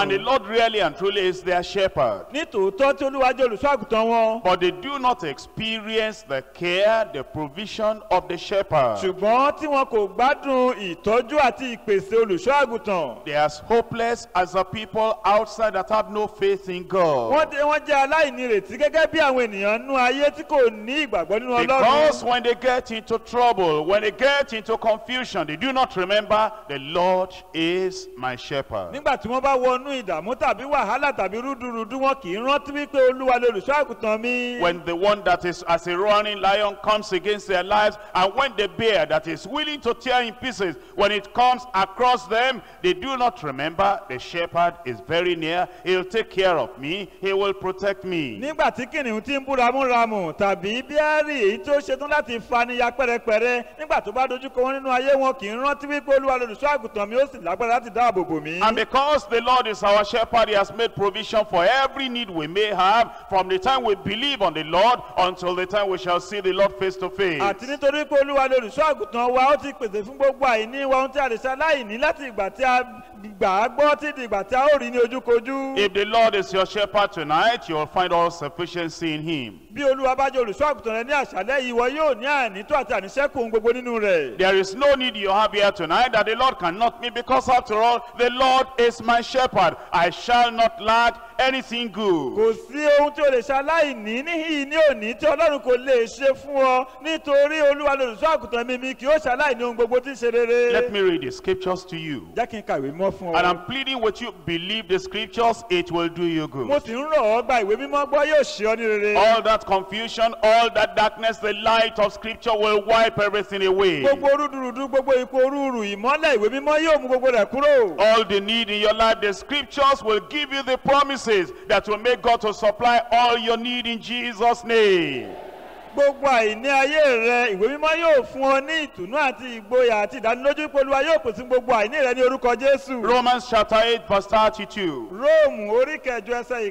really and truly is their shepherd. ní tòótọ́ tí Olúwa jẹ́ olùṣọ́-àgùntàn wọn. But they do not experience the care, the provision of the shepherd. ṣùgbọ́n tí wọn kò gbádùn ìtọ́jú àti ìpèsè olùṣọ́-àgùntàn. They are as hopeless as the people outside that have no faith in God. wọ́n jẹ́ aláìnírètí gẹ́gẹ́ bí àwọn ènìyàn nú ayé tí kò ní ìgbàgbọ́ nínú Ọlọ́run. Because when they get into trouble, when they get into confusion, they do not remember the Lord is my shepherd. nígbà tí wọ́n bá wọnú ìdààmú tàbí wàhálà tàbí rúdurùdu, wọn kì í rántí wípé Olúwa lè olùṣọ́-àgùntàn mi. When the one that is as a roaring lion comes against their lives, and when the bear that is willing to tear in pieces, when it comes across them, they do not remember the shepherd is very near. He'll take care of me. He will protect me. nígbà tí kìnìún ti ń bú ramúramù tàbí bíárì èyí tó ṣetán láti faniya pẹ́rẹpẹ́rẹ, nígbà tó bá dojúkọ wọn nínú ayé, wọn kì í rántí wípé Olúwa lè olùṣọ́-àgùntàn mi, ó sì lágbára láti dáàbò bò mí. And because the Lord is our shepherd, he has made provision for every need we may have from the time we believe on the Lord until the time we shall see the Lord face to face. àti nítorí pé Olúwa lè olùṣọ́-àgùntàn wa, ó ti pèsè fún gbogbo àìní wa, ohun tí a lè ṣe aláìní láti ìgbà tí a gbà á gbọ́ títí ìgbà tí a ó rí ní ojúkojú. If the Lord is your shepherd tonight, you will find all sufficiency in him. bí Olúwa bá jẹ́ olùṣọ́-àgùntàn rẹ ní àṣálẹ́ yìí, ìwọ yóò ní ànító àti àníṣẹ́kù ohun gbogbo nínú rẹ̀. There is no need you have here tonight that the Lord cannot meet, because after all, the Lord is my shepherd. I shall not lack anything good. kò sí ohun tí o lè ṣe aláìní níhìn ní òní tí Ọlọ́run kò lè ṣe fún ọ, nítorí Olúwa lè olùṣọ́-àgùntàn mi kì yóò ṣe aláìní ohun gbogbo tí ń ṣe rere. Let me read the scriptures to you. jẹ́ kí n kàwé mọ́ fún And ọ. I'm pleading with you, believe the scriptures, it will do you good. mo sì ń rọ̀ ọ́, gba ìwé mímọ́ gbọ́, yóò ṣe ọ ní rere. All that confusion, all that darkness, the light of scripture will wipe everything away. gbogbo rúdurùdu, gbogbo ipò rúurù, ìmọ́lẹ̀ ìwé mímọ́ yóò mú gbogbo rẹ̀ kúrò. All the need in your life, the scriptures will give you the promises that will make God to supply all your need in Jesus' name. gbogbo àìní ayé rẹ, ìwé mímọ́ yóò fún ọ ní ìtùnú àti ìgboyà àti ìdánilójú pé Olúwa yóò pèsè gbogbo àìní rẹ ní orúkọ Jésù. Romans chapter 8 verse 32. Róòmù orí kẹjọ ẹsẹ̀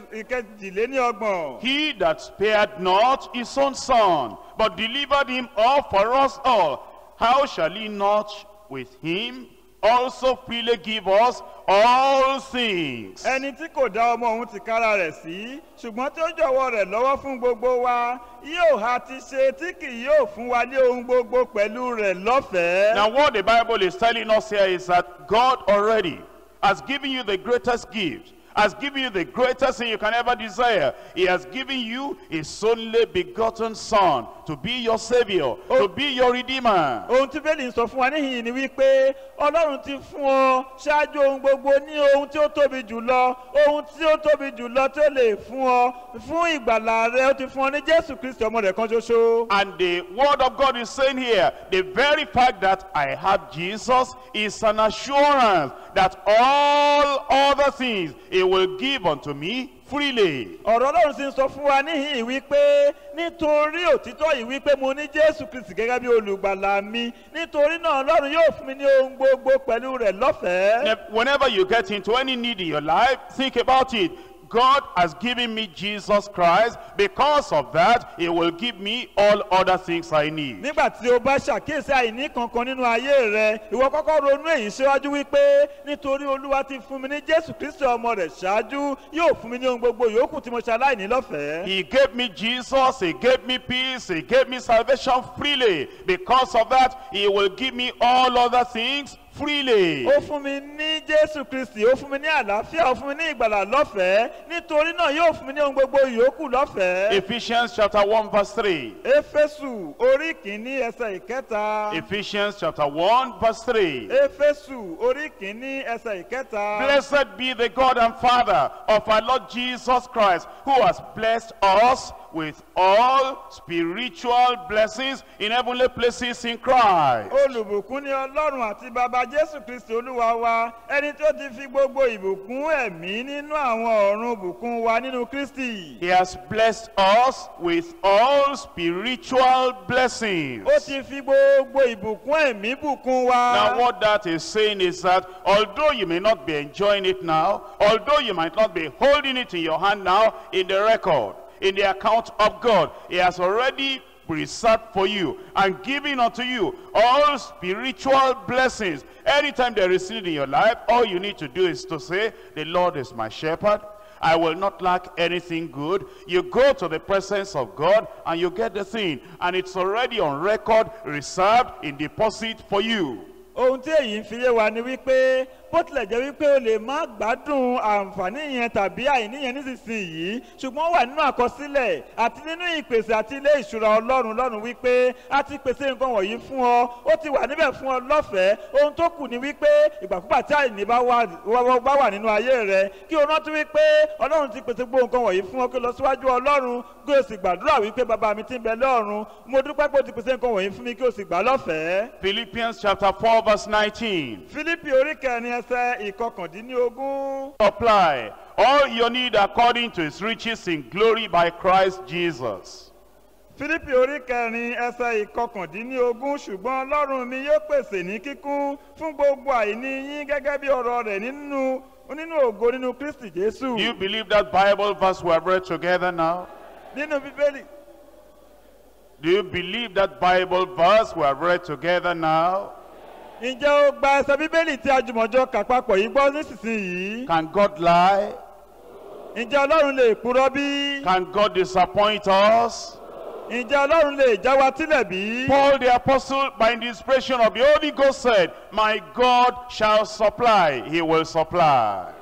ìkejìléníọgbọ̀n. He that spared not his own son, but delivered him up for us all, how shall he not with him also freely give us all things? ẹni tí kò dá ọmọ òun tìkára rẹ̀ sí, ṣùgbọ́n tí ó jọ̀wọ́ rẹ̀ lọ́wọ́ fún gbogbo wa, yóò ha ti ṣe tí kì yóò fún wa ní ohun gbogbo pẹ̀lú rẹ̀ lọ́fẹ̀ẹ́. Now what the Bible is telling us here is that God already has given you the greatest gift, has given you the greatest thing you can ever desire. He has given you his only begotten son to be your savior, to be your redeemer. ohun tí Bíbélì ń sọ fún wa níhìn ni wípé Ọlọ́run ti fún ọ ṣáájú ohun gbogbo ní ohun tí ó tóbi jùlọ, ohun tí ó tóbi jùlọ tí ó lè fún ọ fún ìgbàlà rẹ, ó ti fún ọ ní Jésù Kristi ọmọ rẹ̀ kan ṣoṣo. And the word of God is saying here, the very fact that I have Jesus is an assurance that all other things he will give unto me freely. ọ̀rọ̀ Ọlọ́run sì ń sọ fún wa níhìn wípé nítorí òtítọ́ yìí wípé mo ní Jésù Kristi gẹ́gẹ́ bí olùgbàlà mi, nítorí náà Ọlọ́run yóò fún mi ní ohun gbogbo pẹ̀lú rẹ̀ lọ́fẹ̀ẹ́. Whenever you get into any need in your life, think about it. God has given me Jesus Christ. Because of that, he will give me all other things I need. nígbà tí o bá ṣàkíyèsí àìní kankan nínú ayé rẹ, ìwọ kọ́kọ́ ronú èyí síwájú wípé nítorí Olúwa ti fún mi ní Jésù Kristi ọmọ rẹ̀ ṣáájú, yóò fún mi ní ohun gbogbo yòókù tí mo ṣe aláìní lọ́fẹ̀ẹ́. He gave me Jesus, he gave me peace, he gave me salvation freely. Because of that, he will give me all other things freely. ó fún mi ní Jésù Kristi, ó fún mi ní àlàáfíà, ó fún mi ní ìgbàlà lọ́fẹ̀ẹ́, nítorí náà yóò fún mi ní ohun gbogbo yòókù lọ́fẹ̀ẹ́. Ephesians chapter 1 verse 3. Éfésù orí kìíní ẹsẹ̀ ìkẹta. Ephesians chapter 1 verse 3. Éfésù orí kìíní ẹsẹ̀ ìkẹta. Blessed be the God and Father of our Lord Jesus Christ, who has blessed us with all spiritual blessings in heavenly places in Christ. Olùbùkún ni Ọlọ́run àti bàbá Jésù Kristi Olúwa wa, ẹni tó ti fi gbogbo ìbùkún ẹ̀mí nínú àwọn ọ̀run bùkún wa nínú Kristi. He has blessed us with all spiritual blessings. Ó ti fi gbogbo ìbùkún ẹ̀mí bùkún wa. Now what that is saying is that although you may not be enjoying it now, although you might not be holding it in your hand now, in the record, in the account of God, he has already preserved for you and given unto you all spiritual blessings. Anytime there is sin in your life, all you need to do is to say, the Lord is my shepherd. I will not lack anything good. You go to the presence of God and you get the thing. And it's already on record, reserved in deposit for you. Ohun tí èyí ń fi yé wa ni wípé bó tilẹ̀ jẹ́ wípé o lè má gbádùn àǹfààní yẹn tàbí àìní yẹn nísinsìnyí ṣùgbọ́n ó wà nínú àkọsílẹ̀ àti nínú ìpèsè àti ilé ìṣúra Ọlọ́run lọ́run wípé a ti pèsè nǹkan wọ̀nyí fún ọ, ó ti wà níbẹ̀ fún ọ lọ́fẹ̀ẹ́. Ohun tó kù ni wípé ìgbàkúgbà tí àìní bá wà nínú ayé rẹ kí o rántí wípé Ọlọ́run ti pèsè gbogbo nǹkan wọ̀nyí fún ọ, kí o lọ síwájú Ọlọ́run kí o sì gbàdúrà wípé bàbá mi tí ń bẹ lọ́run, mo dúpẹ́ pé o ti pèsè nǹkan wọ̀nyí fún mi, kí o sì gbà lọ́fẹ̀ẹ́. Philippians chapter 4 verse 19. Fílípì orí kẹrin ẹsẹ̀ ìkọkàndínlógún. Supply all your need according to his riches in glory by Christ Jesus. Fílípì orí kẹrin ẹsẹ̀ ìkọkàndínlógún, ṣùgbọ́n Ọlọ́run mi yóò pèsè ní kíkún fún gbogbo àìní yín gẹ́gẹ́ bí ọrọ̀ rẹ̀ nínú ògo nínú Kristi Jésù. Do you believe that Bible verse we have read together now? Nínú Bíbélì. Do you believe that Bible verse we have read together now? Ǹjẹ́ o gba ẹsẹ̀ Bíbélì tí a jùmọ̀jọ kà papọ̀ yìí gbọ́ nísinsìnyí? Can God lie? Ǹjẹ́ Ọlọ́run lè purọ́ bí? Can God disappoint us? Ǹjẹ́ Ọlọ́run lè já wa sílẹ̀ bí? Paul the apostle, by the inspiration of the Holy Ghost, said, my God shall supply, he will supply.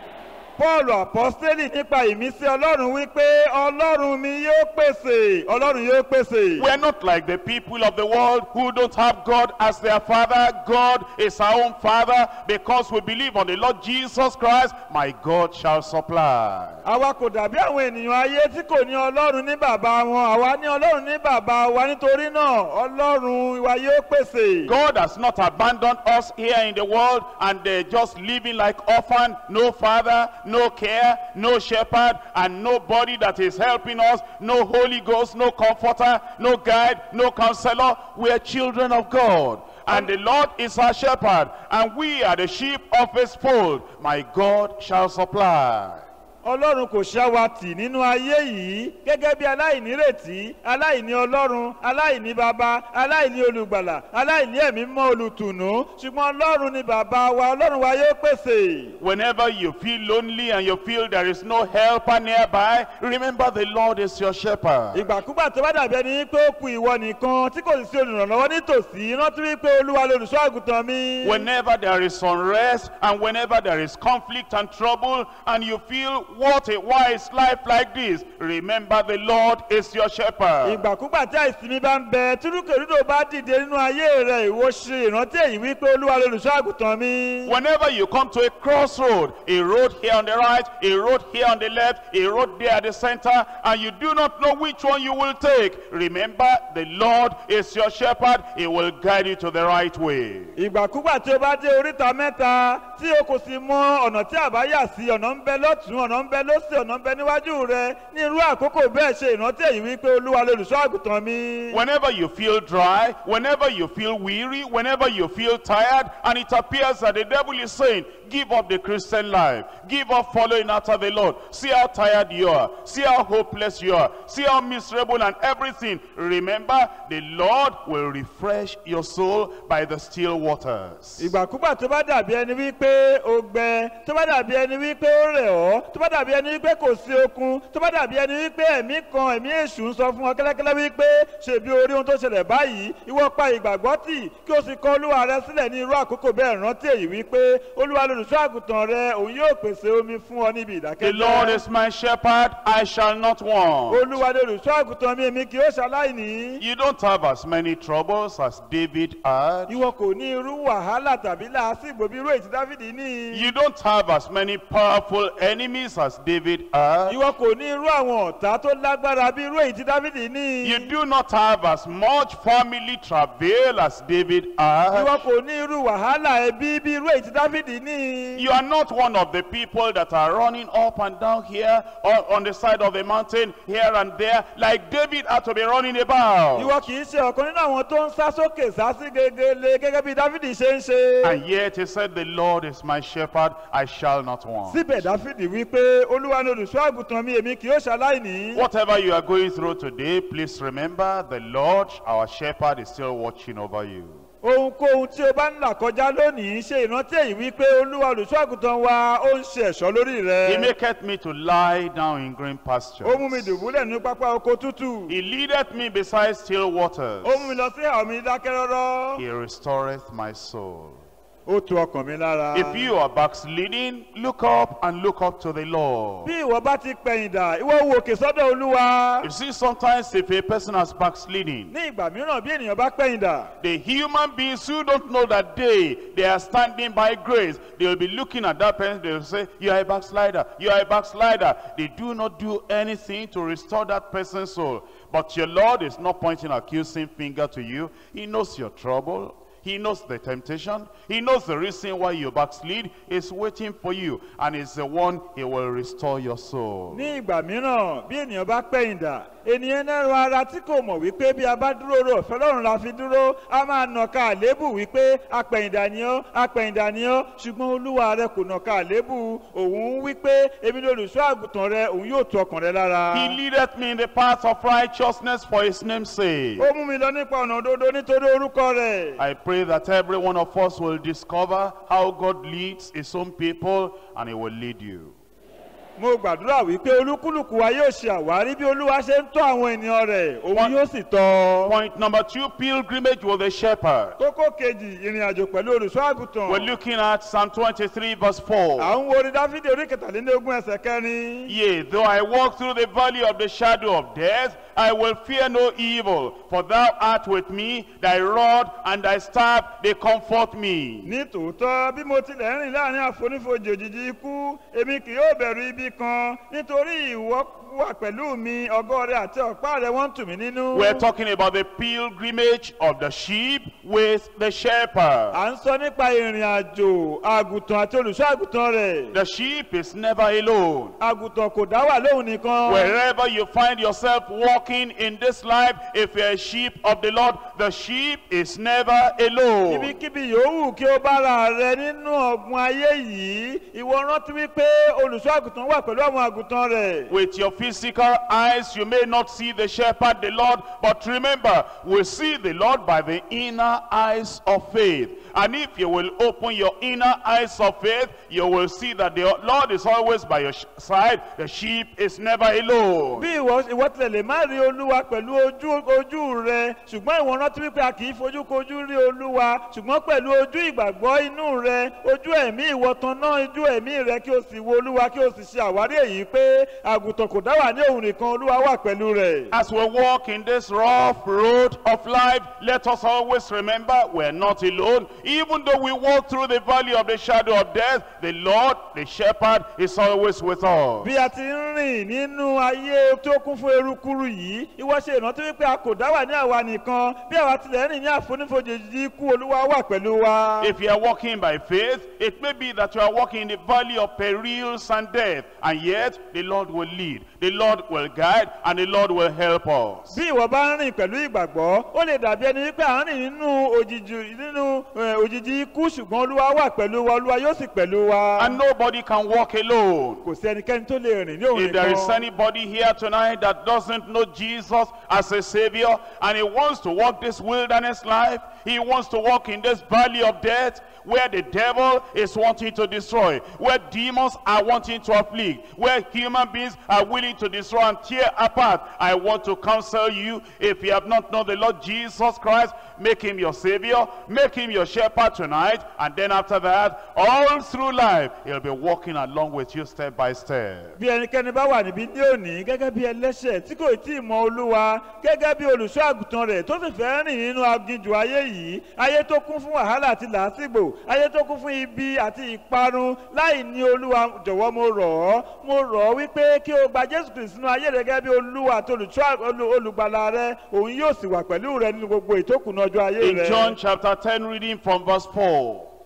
Paul apostoli nípa ìmísí Ọlọ́run wípé Ọlọ́run mi yóò pèsè, Ọlọ́run yóò pèsè. We are not like the people of the world who don't have God as their father. God is our own father because we believe on the Lord Jesus Christ. My God shall supply. Àwa kò dàbí àwọn ènìyàn ayé tí kò ní Ọlọ́run ní bàbá wọn. Àwa ní Ọlọ́run ní bàbá wa, nítorí náà Ọlọ́run wa yóò pèsè. God has not abandoned us here in the world and they're just living like orphan, no father, no care, no shepherd, and nobody that is helping us, no Holy Ghost, no comforter, no guide, no counselor. We are children of God, and the Lord is our shepherd, and we are the sheep of his fold. My God shall supply. Ọlọ́run kò ṣá wa tì nínú ayé yìí gẹ́gẹ́ bí aláìnírètí, aláìní Ọlọ́run, aláìní bàbá, aláìní olùgbàlà, aláìní ẹ̀mí mọ́ olùtùnú, ṣùgbọ́n Ọlọ́run ni bàbá wa, Ọlọ́run wa yóò pèsè. Whenever you feel lonely and you feel there is no helper nearby, remember the Lord is your shepherd. Ìgbàkúgbà tó bá dàbí ẹni pé ó kù ìwọ nìkan tí kò sí olùrànlọ́wọ́ nítòsí, rántí wípé Olúwa lolùṣọ́ àgùntàn mi. Whenever there is unrest and whenever there is conflict and trouble and you feel what a wise life like this, remember the Lord is your shepherd. Ìgbàkúgbà tí àìsinmi bá ń bẹ, tí rúkèrúdò bá dìde nínú ayé rẹ, ìwọ ṣe ìrántí èyí wípé Olúwa lolùṣọ́ àgùntàn mi. Whenever you come to a crossroad, a road here on the right, a road here on the left, a road there at the center, and you do not know which one you will take, remember the Lord is your shepherd. He will guide you to the right way. Ìgbàkúgbà tí o bá dé oríta mẹ́ta tí o kò sì mọ ọ̀nà tí àbá yà sí, ọ̀nà ń bẹ lọ́tún, ọ̀nà ń bẹ lósì, ọ̀nà ń bẹ níwájú rẹ, ní irú àkókò bẹ́ẹ̀ ṣe ìrántí èyí wípé Olúwa lolùṣọ́ àgùntàn mi. Whenever you feel dry, whenever you feel weary, whenever you feel tired, and it appears that the devil is saying, give up the Christian life, give up following after the Lord, see how tired you are, see how hopeless you are, see how miserable and everything, remember the Lord will refresh your soul by the still waters. Ìgbàkúgbà tó bá dàbí ẹni wípé o gbẹ, tó bá dàbí ẹni wípé ó rẹ̀ ọ́, tó bá dàbí ẹni wípé kò sí okun, tó bá dàbí ẹni wípé ẹ̀mí kan, ẹ̀mí èṣù ń sọ fún ọ kẹ́lẹ́kẹ́lẹ́ wípé ṣèbí orí ohun tó ṣẹlẹ̀ báyìí, ìwọ pa ìgbàgbọ́ tì kí o sì kọ Olúwa rẹ sílẹ̀ ní irú àkókò bẹ́ẹ̀, rántí èyí wípé Olúwa olùṣọ́ àgùntàn rẹ, òun yóò pèsè omi fún ọ níbi ìdákẹ́jẹ́. The Lord is my shepherd, I shall not want. Olúwa ni olùṣọ́ àgùntàn mi, èmi kì yóò ṣaláìní. You don't have as many troubles as David had. Ìwọ kò ní irú wàhálà tàbí làásìgbò bí irú èyí tí Dáfídì ní. You don't have as many powerful enemies as David had. Ìwọ kò ní irú àwọn ọ̀tá tó lágbára bí irú èyí tí Dáfídì ní. You do not have as much family travail as David had. Ìwọ kò ní irú wàhálà ẹbí bí irú èyí tí Dáfídì ní. ni. You are not one of the people that are running up and down here on the side of the mountain, here and there, like David had to be running about. Ìwọ kì í ṣe ọ̀kan nínú àwọn tó ń sá sókè sá sí gegele gẹ́gẹ́ bí Dáfídì ṣe ń ṣe. And yet he said, the Lord is my shepherd, I shall not want. Síbẹ̀ Dáfídì wí pé Olúwa ni olùṣọ́ àgùntàn mi, èmi kì yóò ṣaláìní. Whatever you are going through today, please remember the Lord, our shepherd, is still watching over you. Ohunkóhun tí o bá ń là kọjá lónìí, ṣe ìrántí èyí wípé Olúwa olùṣọ́ àgùntàn wa ó ń ṣe ẹ̀ṣọ́ lórí rẹ. He maketh me to lie down in green pastures. Ó mú mi dùbúlẹ̀ ní pápá oko tútù. He leadeth me beside still waters. Ó mú mi lọ sí ìhà omi dákẹ́rọ́rọ́. He restoreth my soul. Ó tu ọkàn mi lára. If you are backsliding, look up and look up to the Lord. Bí ìwọ bá ti pẹ̀yìndà, ìwọ wo òkè sọ́dọ̀ Olúwa. You see, sometimes if a person has backsliding, Ní ìgbà mìíràn bí ènìyàn bá pẹ̀yìndà, the human beings who don't know that they are standing by grace, they will be looking at that person, they will say, you are a backslider, you are a backslider. They do not do anything to restore that person's soul. But your Lord is not pointing an accusing finger to you. He knows your trouble. He knows the temptation. He knows the reason why you backslid. Is waiting for you. And is the one, he will restore your soul. ní ìgbà mìíràn bí ènìyàn bá pẹ̀yìndà, ènìyàn nẹ́rọ ara tí kò mọ̀ wípé bí a bá dúró rò fẹ́lọ́run la fi dúró, a máa nàka àlébù wípé apẹ̀yìndà ni ọ́, apẹ̀yìndà ni ọ́, ṣùgbọ́n Olúwa rẹ kò nàka àlébù. Òun wípé èmi ni olùṣọ́ àgùntàn rẹ, òun yóò tu ọkàn rẹ lára. He leadeth me in the path of righteousness for his name's sake. Ó mú mi lọ nípa ọ̀nà òdodo nítorí orúkọ rẹ̀. I pray that every one of us will discover how God leads his own people, and he will lead you. Mo gbàdúrà wípé olúkúlùkù wa yóò ṣe àwárí bí Olúwa ṣe ń tọ́ àwọn ènìyàn rẹ̀, òun yóò sì tọ́. Point number 2, pilgrimage with the shepherd. Kókó kejì, ìrìn àjò pẹ̀lú olùṣọ́ àgùntàn. We're looking at Psalm 23 verse 4. À ń wo orin Dáfídì orí kẹtàlélógún ẹsẹ̀ kẹrin. Yea, though I walk through the valley of the shadow of death, I will fear no evil, for thou art with me, thy rod and thy staff, they comfort me. Ní tòótọ́, bí mo tilẹ̀ rìn láàrin àfonífojì òjìji ikú, èmi kì yóò bẹ̀rù ibi kan, nítorí ìwọ wà pẹ̀lú mi, ọ̀gọ́ rẹ àti ọ̀pá rẹ wọ́n tù mí nínú. We're talking about the pilgrimage of the sheep with the shepherd. À ń sọ nípa ìrìn àjò àgùntàn àti olùṣọ́ àgùntàn rẹ̀. The sheep is never alone. Àgùntàn kò dá wà lóhùn nìkan. Wherever you find yourself walking in this life, if you're a sheep of the Lord, the sheep is never alone. Ibikíbi yòówù kí o bá ra rẹ nínú ọ̀gbun ayé yìí, ìwọ rántí wípé olùṣọ́ àgùntàn wà pẹ̀lú àwọn àgùntàn rẹ̀. With your physical eyes, you may not see the shepherd, the Lord, but remember, we see the Lord by the inner eyes of faith. And if you will open your inner eyes of faith, you will see that the Lord is always by your side. The sheep is never alone. Bí ìwọ tilẹ̀ lè má rí Olúwa pẹ̀lú ojú rẹ, ṣùgbọ́n ìwọ rántí wípé a kì í fojú kojú rí Olúwa, ṣùgbọ́n pẹ̀lú ojú ìgbàgbọ́ inú rẹ, ojú ẹ̀mí ìwọ tan náà ojú ẹ̀mí rẹ kí o sì wo Olúwa kí o sì ṣe àwárí èyí pé àgùntàn kò dá wà ní òun nìkan, Olúwa wà pẹ̀lú rẹ̀. As we walk in this rough road of life, let us always remember we're not alone. Even though we walk through the valley of the shadow of death, the Lord, the shepherd, is always with us. Bí a ti ń rìn nínú ayé tó kún fún erukuru yìí, ìwọ ṣe ìrántí wípé a kò dá wà ní àwa nìkan, bí àwa tilẹ̀ rìn ní àfonífojì ikú, Olúwa wà pẹ̀lú wa. If you are walking by faith, it may be that you are walking in the valley of perils and death, and yet the Lord will lead, the Lord will guide, and the Lord will help us. Bí ìwọ bá ń rìn pẹ̀lú ìgbàgbọ́, ó lè dàbí ẹni wípé à ń rìn nínú òjìji ikú, ṣùgbọ́n Olúwa wà pẹ̀lú wa, Olúwa yóò sì pẹ̀lú wa. And nobody can walk alone. Kò sí ẹnikẹ́ni tó lè rìn ní òun If there is nìkan. anybody here tonight that doesn't know Jesus as a Savior, and he wants to walk this wilderness life, he wants to walk in this valley of death, where the devil is wanting to destroy, where demons are wanting to afflict, where human beings are willing to destroy and tear apart, I want to counsel you, if you have not known the Lord Jesus Christ, make him your Savior, make him your shepherd tonight, and then after that, all through life, he'll be walking along with you step by step. Bí ẹnikẹ́ni bá wà níbí ní òní gẹ́gẹ́ bí ẹlẹ́ṣẹ̀ tí kò tí ì mọ Olúwa, gẹ́gẹ́ bí olùṣọ́ àgùntàn rẹ̀ tó sì fẹ́ rìn nínú aginjù ayé yìí, ayé tó kún fún wàhálà àti làásìgbò, ayé tó kún fún ibi àti ìparun, láì ní Olúwa, jọ̀wọ́ mo rọ̀ ọ́ wípé kí o gba Jésù Kristi sínú ayé rẹ gẹ́gẹ́ bí Olúwa àti olùgbàlà rẹ, òun yóò sì wà pẹ̀lú rẹ nínú gbogbo ìtókùnà ọjọ́ ayé In rẹ. John chapter 10, reading from verse 4.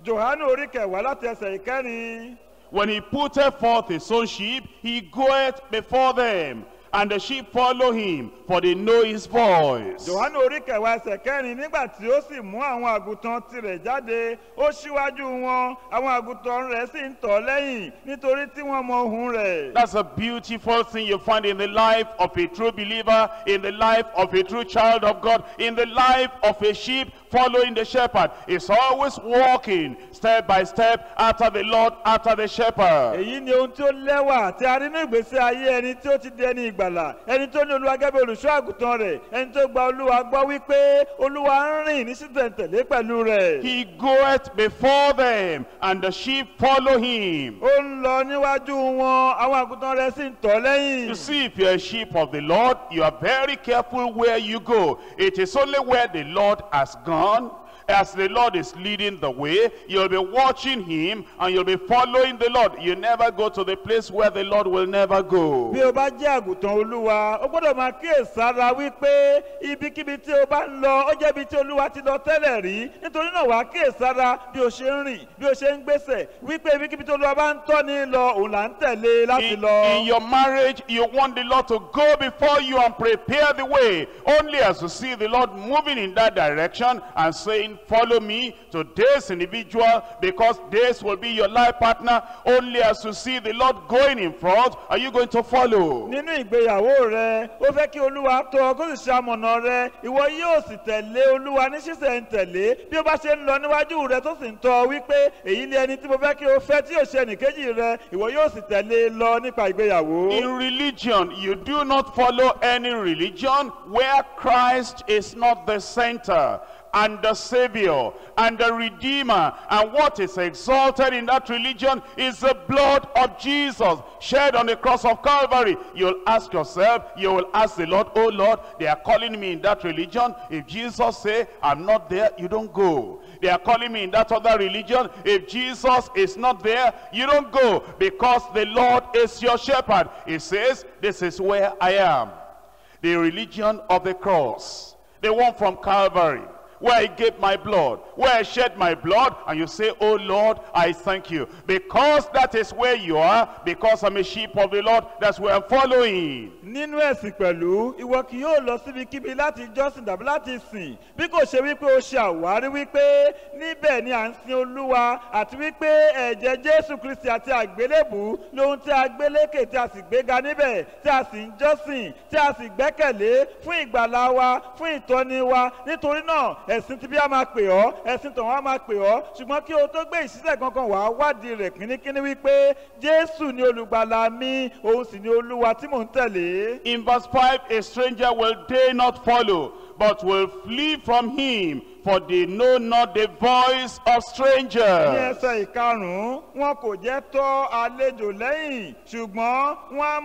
Jòhánù orí kẹwàá láti ẹsẹ̀ ìkẹrin. When he putteth forth his own sheep, he goeth before them, and the sheep follow him, for they know his voice. Jòhánù orí kẹwàá ẹsẹ̀ kẹrin, nígbà tí ó sì mú àwọn àgùntàn tirẹ̀ jáde, ó ṣíwájú wọn, àwọn àgùntàn rẹ̀ sì ń tọ̀ lẹ́yìn, nítorí tí wọ́n mọ ohùn rẹ̀. That's a beautiful thing you find in the life of a true believer, in the life of a true child of God, in the life of a sheep following the shepherd. It's always walking step by step after the Lord, after the shepherd. Èyí ni ohun tí ó lẹ́wà tí a rí ní ìgbésí ayé ẹni tí ó ti di ẹni ìgbàlà, ẹni tó ní Olúwa gẹ́gẹ́ bí olùṣọ́ àgùntàn rẹ̀, ẹni tó gba Olúwa gbọ́ wípé Olúwa ń rìn ní ṣísẹ̀ntẹ̀lé pẹ̀lú rẹ̀. He goeth before them, and the sheep follow him. Ó ń lọ níwájú wọn, àwọn àgùntàn rẹ̀ sì ń tọ̀ lẹ́yìn. You see, if you're a sheep of the Lord, you are very careful where you go. It is only where the Lord has gone. As the Lord is leading the way, you'll be watching him and you'll be following the Lord. You never go to the place where the Lord will never go. Bí o bá jẹ́ àgùntàn Olúwa, o gbọ́dọ̀ máa kíyèsára wípé ibikíbi tí o bá ń lọ, ó jẹ́ ibi tí Olúwa ti lọ tẹ́lẹ̀ rí. Nítorí náà wàá kíyèsára bí o ṣe ń rìn, bí o ṣe ń gbésẹ̀, wípé ibikíbi tí Olúwa bá ń tọ́ ní lọ, òun là ń tẹ̀lé láti lọ. In your marriage, you want the Lord to go before you and prepare the way. Only as you see the Lord moving in that direction and saying, follow me to this individual, because this will be your life partner. Only as you see the Lord going in front are you going to follow. Nínú ìgbéyàwó rẹ, ó fẹ́ kí Olúwa tọ́ ọ kó sì ṣe amọ̀nà rẹ, ìwọ yóò sì tẹ̀lé Olúwa ní ṣísẹ̀ntẹ̀lé bí ó bá ṣe ń lọ níwájú rẹ tó sì ń tọ́ ọ wípé èyí ni ẹni tí mo fẹ́ kí o fẹ́ tí yóò ṣe ẹnìkejì rẹ, ìwọ yóò sì tẹ̀lé lọ nípa ìgbéyàwó. In religion, you do not follow any religion where Christ is not the center and the Savior and the Redeemer, and what is exalted in that religion is the blood of Jesus shed on the cross of Calvary. You'll ask yourself, you will ask the Lord, oh Lord, they are calling me in that religion. If Jesus say I'm not there, you don't go. They are calling me in that other religion. If Jesus is not there, you don't go, because the Lord is your shepherd. He says, this is where I am. The religion of the cross, the one from Calvary, where I gave my blood, where I shed my blood, and you say, oh Lord, I thank you. Because that is where you are, because I'm a sheep of the Lord, that's where I'm following. Nínú ẹ̀sìn pẹ̀lú, ìwọ kì yóò lọ síbikíbi láti jọ́sìn tàbí láti sìn, bí kò ṣe wípé o ṣe àwárí wípé níbẹ̀ ni à ń sin Olúwa, àti wípé ẹ̀jẹ̀ Jésù Kristi àti àgbélébù lóhun tí a gbé lékè tí a sì gbéga níbẹ̀, tí a sì ń jọ́sìn, tí a sì gbẹ́kẹ̀lé fún ìgbàlà wa, fún ìtọ́ni wa. Nítorí náà, ẹ̀sìn tí bí a máa pè ọ́, ẹ̀sìn tọ̀hún a máa pè ọ́, ṣùgbọ́n kí o tó gbé ìṣísẹ̀ kankan wàá wádìí rẹ̀ kínníkínní wípé Jésù ni olùgbàlà mi, òun sì ni Olúwa tí mò ń tẹ̀lé. In verse 5, a stranger will they not follow, but will flee from him, for they know not the voice of strangers. Ní ẹsẹ̀ ìkarùn-ún, wọn kò jẹ́ tọ́ àlejò lẹ́yìn, ṣùgbọ́n wọ́n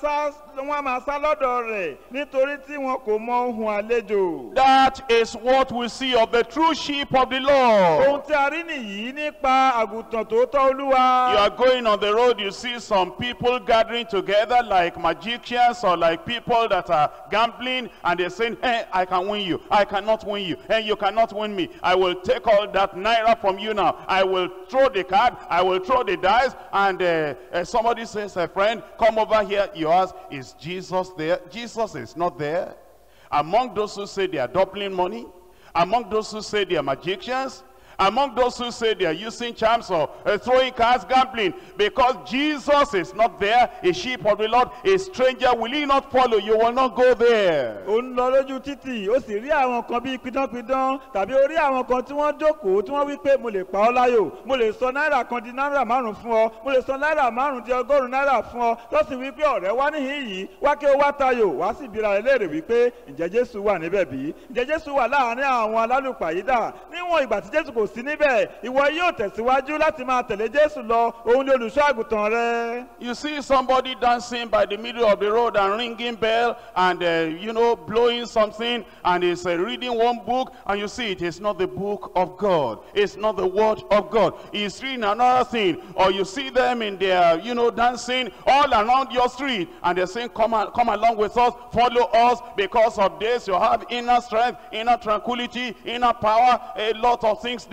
á máa sá lọ́dọ̀ rẹ̀ nítorí tí wọn kò mọ ohùn àlejò. That is what we see of the true sheep of the Lord. Ohun tí a rí nìyí nípa àgùntàn tòótọ́ Olúwa. You are going on the road, you see some people gathering together like magicians or like people that are gambling, and they're saying, hey, I can win you, I cannot win you, and you cannot win me. I will take all that naira from you now. I will throw the card, I will throw the dice, and somebody says, a friend, come over here. You ask, is Jesus there? Jesus is not there. Among those who say they are doubling money, among those who say they are magicians, among those who say they are using charms or throwing cards, gambling, because Jesus is not there, a sheep of the Lord, a stranger, will he not follow? You will not go there. Ó ń lọ lójú títì, ó sì rí àwọn kan bíi pidánpidán, tàbí ó rí àwọn kan tí wọ́n jókòó, tí wọ́n wí pé mo lè pa ọ́ láyò, mo lè sọ náírà kan di náírà márùn fún ọ, mo lè sọ náírà márùn di 100 náírà fún ọ, tó sì wí pé ọ̀rẹ́ wá níhìn yìí, wá kí ó wá tayò, wá sì bira rẹ̀ léèrè wípé ǹjẹ́ Jésù wà níbẹ̀ bí? Ǹjẹ́ Jésù wà láàárín àwọn alálùpàyídà? Níwọ̀n ìgbà tí Jésù kò sí níbẹ̀, ìwọ yóò tẹ̀síwájú láti máa tẹ̀lé Jésù lọ, òun ni olùṣọ́ àgùntàn rẹ. You see somebody dancing by the middle of the road and ringing bell and blowing something, and is reading one book, and you see it is not the book of God, it's not the word of God, he's reading another thing. Or you see them in their dancing all around your street, and they're saying, come along with us, follow us. Because of this you have inner strength, inner tranquility, inner power, a lot of things there.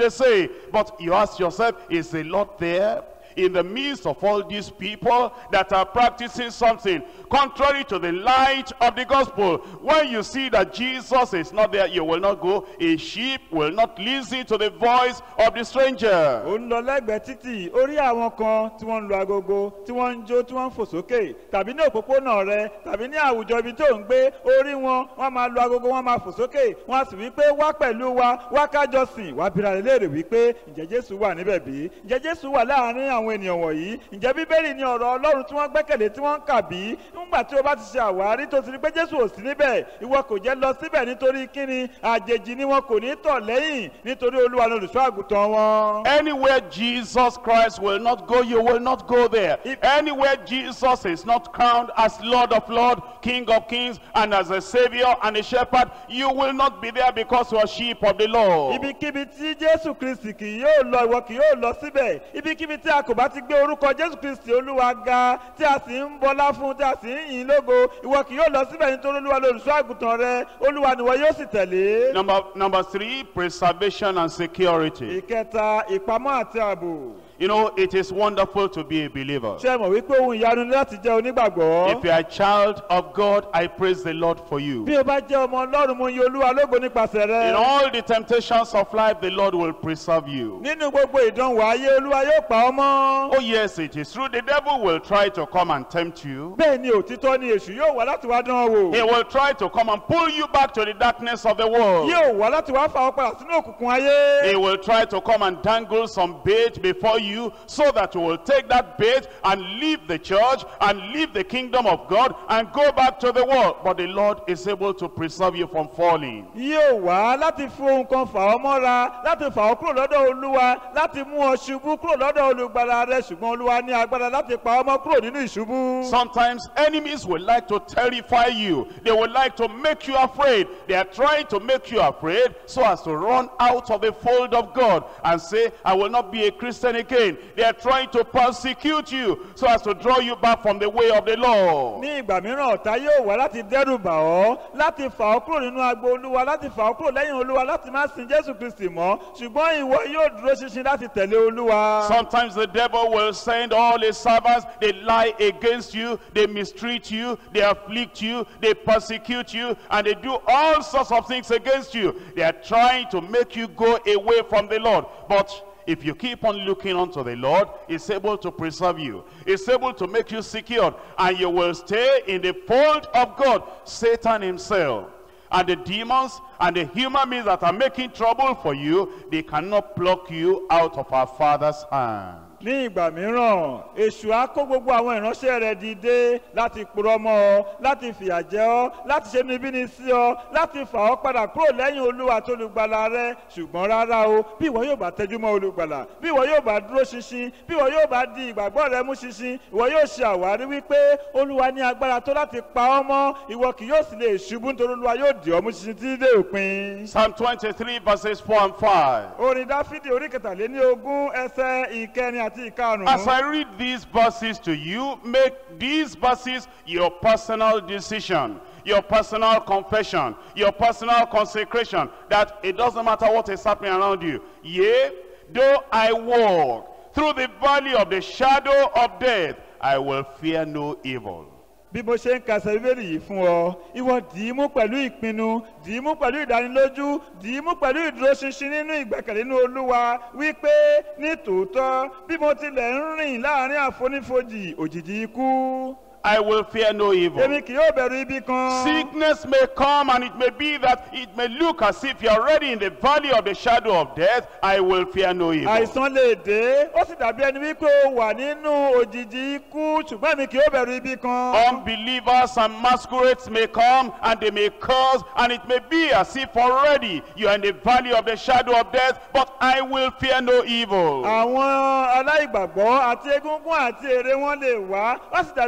they say. But you ask yourself, is the Lord there? In the midst of all these people that are practicing something contrary to the light of the gospel, when you see that Jesus is not there, you will not go. A sheep will not listen to the voice of the stranger. ó ń lọ lẹ́gbẹ̀ẹ́ títì, orí àwọn kan tí wọ́n ń lu agogo, tí wọ́n ń jó, tí wọ́n ń fò sókè, tàbí ní òpópónà rẹ, tàbí ní àwùjọ ibi tó ń gbé, orí wọn, wọ́n máa lu agogo, wọ́n máa fò sókè, wọ́n á sì wí pé wá pẹ̀lú wa, wá kájọ sìn, wá bira rẹ léèrè wí pé ǹjẹ́ Jésù wà níbẹ̀ bí? Ǹjẹ́ Jésù wà láàárín àwọn ènìyàn wọ̀nyí? Ǹjẹ́ Bíbélì ni ọ̀rọ̀ Ọlọ́run tí wọ́n gbẹ́kẹ̀lé tí wọ́n ń kà bí? Nígbà tí o bá ti ṣe àwárí tó ti rí pé Jésù ò sí níbẹ̀, ìwọ kò jẹ́ lọ síbẹ̀ nítorí kíni? Àjèjì ni wọn kò ní tọ̀ lẹ́yìn, nítorí Olúwa ni olùṣọ́ àgùntàn wọn. Anywhere Jesus Christ will not go, you will not go there. Anywhere Jesus is not crowned as Lord of Lords, King of Kings, and as a Savior and a Shepherd, you will not be there because you are sheep of the Lord. Ibikíbi tí Jésù Kristi kì yóò lọ, ìwọ kì yóò lọ síbẹ̀. Ibikíbi tí a kò bá ti gbé orúkọ Jésù Kristi Olúwa ga, tí a sì ń bọlá fún, tí a sì ń yìn lógo, ìwọ kì yóò lọ síbẹ̀ nítorí Olúwa lolùṣọ́ àgùntàn rẹ, Olúwa ni ìwọ yóò sì tẹ̀lé. Number 3, preservation and security. Ìkẹta, ìpamọ́ àti ààbò. You know, it is wonderful to be a believer. Ṣé mọ̀ wípé ohun ìyanu ni láti jẹ́ onígbàgbọ́? If you are a child of God, I praise the Lord for you. Bí o bá jẹ́ ọmọ Ọlọ́run, mo yin Olúwa lógo nípasẹ̀ rẹ. In all the temptations of life, the Lord will preserve you. Nínú gbogbo ìdánwò ayé, Olúwa yóò pa ọ́ mọ́. Oh yes, it is true. The devil will try to come and tempt you. Bẹ́ẹ̀ ni òtítọ́ ni èṣù yóò wá láti wá dán ọ wò. He will try to come and pull you back to the darkness of the world. Yóò wá láti wá fà ọ́ padà sínú òkùnkùn ayé. He will try to come and dangle some bait before you so that you will take that bait and leave the church and leave the kingdom of God and go back to the world. But the Lord is able to preserve you from falling. Yóò wá láti fi ohun kan fà ọ́ mọ́ra, láti fà ọ́ kúrò lọ́dọ̀ Olúwa, láti mú ọ ṣubú kúrò lọ́dọ̀ olùgbàlà rẹ, ṣùgbọ́n Olúwa ní agbára láti pa ọ́ mọ́ kúrò nínú ìṣubú. Sometimes enemies will like to terrify you. They will like to make you afraid. They are trying to make you afraid so as to run out of the fold of God and say, I will not be a Christian again. They are trying to persecute you so as to draw you back from the way of the Lord. Ní ìgbà mìíràn ọ̀tá yóò wá láti dẹ́rù bà ọ́, láti fà ọ́ kúrò nínú agbo Olúwa, láti fà ọ́ kúrò lẹ́yìn Olúwa, láti má sin Jésù Kristi mọ́, ṣùgbọ́n ìwọ yóò dúró ṣinṣin láti tẹ̀lé Olúwa. Sometimes the devil will send all his servants. They lie against you, they mistreat you, they afflict you, they persecute you, and they do all sorts of things against you. They are trying to make you go away from the Lord. But if you keep on looking unto the Lord, He's able to preserve you. He's able to make you secure, and you will stay in the fold of God. Satan himself and the demons and the human beings that are making trouble for you, they cannot pluck you out of our Father's hand. Ní ìgbà mìíràn, èṣù á kó gbogbo àwọn ìránṣẹ́ rẹ̀ dìde láti purọ́ mọ́ ọ, láti fìyà jẹ ọ́, láti ṣe inúnibíni sí ọ, láti fà ọ́ padà kúrò lẹ́yìn Olúwa tó olùgbàlà rẹ. Ṣùgbọ́n rárá o, bí ìwọ yóò bá tẹjú mọ́ olùgbàlà, bí ìwọ yóò bá dúró ṣinṣin, bí ìwọ yóò bá di ìgbàgbọ́ rẹ mú ṣinṣin, ìwọ yóò ṣe àwárí wípé Olúwa ní agbára tó láti pa ọ́ mọ́, ìwọ kì yóò sì lè ṣubú nítorí Olúwa yóò dì ọ́ mú ṣinṣin títí dé òpin. Psalm 23 verses 4 and 5. Orin Dáfídì orí kẹtàléníogún ẹsẹ̀ ìkẹrin àti ìkarùn-ún. As I read these verses to you, make these verses your personal decision, your personal confession, your personal consecration, that it doesn't matter what is happening around you. Yea, though I walk through the valley of the shadow of death, I will fear no evil. Bí mo ṣe ń ka Bíbélì yìí fún ọ, ìwọ dì í mú pẹ̀lú ìpinnu, dì í mú pẹ̀lú ìdánilójú, dì í mú pẹ̀lú ìdúróṣinṣin nínú ìgbẹ́kẹ̀lé nínú Olúwa, wípé ní tòótọ́ bí mo tilẹ̀ ń rìn láàrin àfonífojì òjìji ikú, I will fear no evil. èmi kì yóò bẹ̀rù ibi kan. Sickness may come, and it may be that it may look as if you are already in the valley of the shadow of death. I will fear no evil. Àìsàn lè dé, ó sì dàbí ẹni wípé o wà nínú òjìji ikú, ṣùgbọ́n èmi kì yóò bẹ̀rù ibi kan. Unbelievers and masquerades may come, and they may curse, and it may be as if already you are in the valley of the shadow of death, but I will fear no evil. Àwọn aláìgbàgbọ́ àti egúngún àti ère wọn lè wá, ó sì dàbí ẹni pé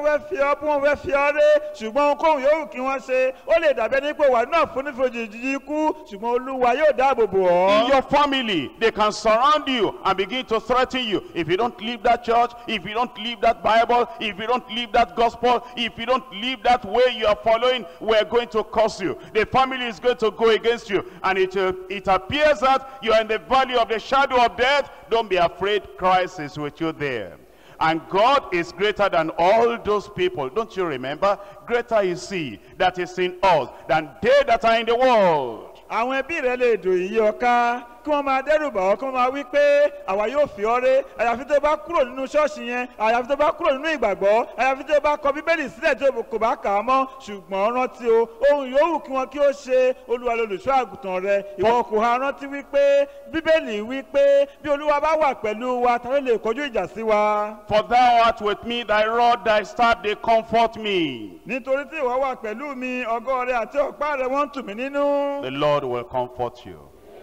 fẹ́ fi ọ́ bí wọ́n fẹ́ fi ọ́ ré ṣùgbọ́n ohunkóhun yòówù kí wọ́n ṣe ó lè dàbí ẹni pé wà náà fún nífojì ikú ṣùgbọ́n Olúwa yóò dáàbò bò ọ́. In your family, they can surround you and begin to threaten you. If you don't leave that church, if you don't leave that Bible, if you don't leave that gospel, if you don't leave that way you are following, we're going to curse you. The family is going to go against you. And it appears that you are in the valley of the shadow of death. Don't be afraid, Christ is with you there. And God is greater than all those people. Don't you remember? Greater is he that is in us than they that are in the world. Àwọn ẹbí rẹ lè dò yí ọká kí wọ́n máa dẹ́rù bà ọ́ kí wọ́n máa wí pé àwa yóò fi ọ́ ré àyàfi tó bá kúrò nínú ṣọ́ọ̀ṣì yẹn àyàfi tó bá kúrò nínú ìgbàgbọ́ àyàfi tó bá kọ bíbélì sílẹ̀ tó kò bá kà á mọ́ ṣùgbọ́n rántí o ohun yòówù kí wọ́n kí ó ṣe Olúwa lolùṣọ́ àgùntàn rẹ ìwọ kò ha rántí wípé bíbélì wípé bí Olúwa bá wà pẹ̀lú wa ta ló lè kọjú ìjà sí wa. For thou art with me, thy rod, thy staff, they comfort me. Nítorí tí ìwọ wà pẹ̀lú mi ọgọ́ rẹ àti ọ̀pá rẹ wọ́n ń tù mí nínú. The Lord will comfort you.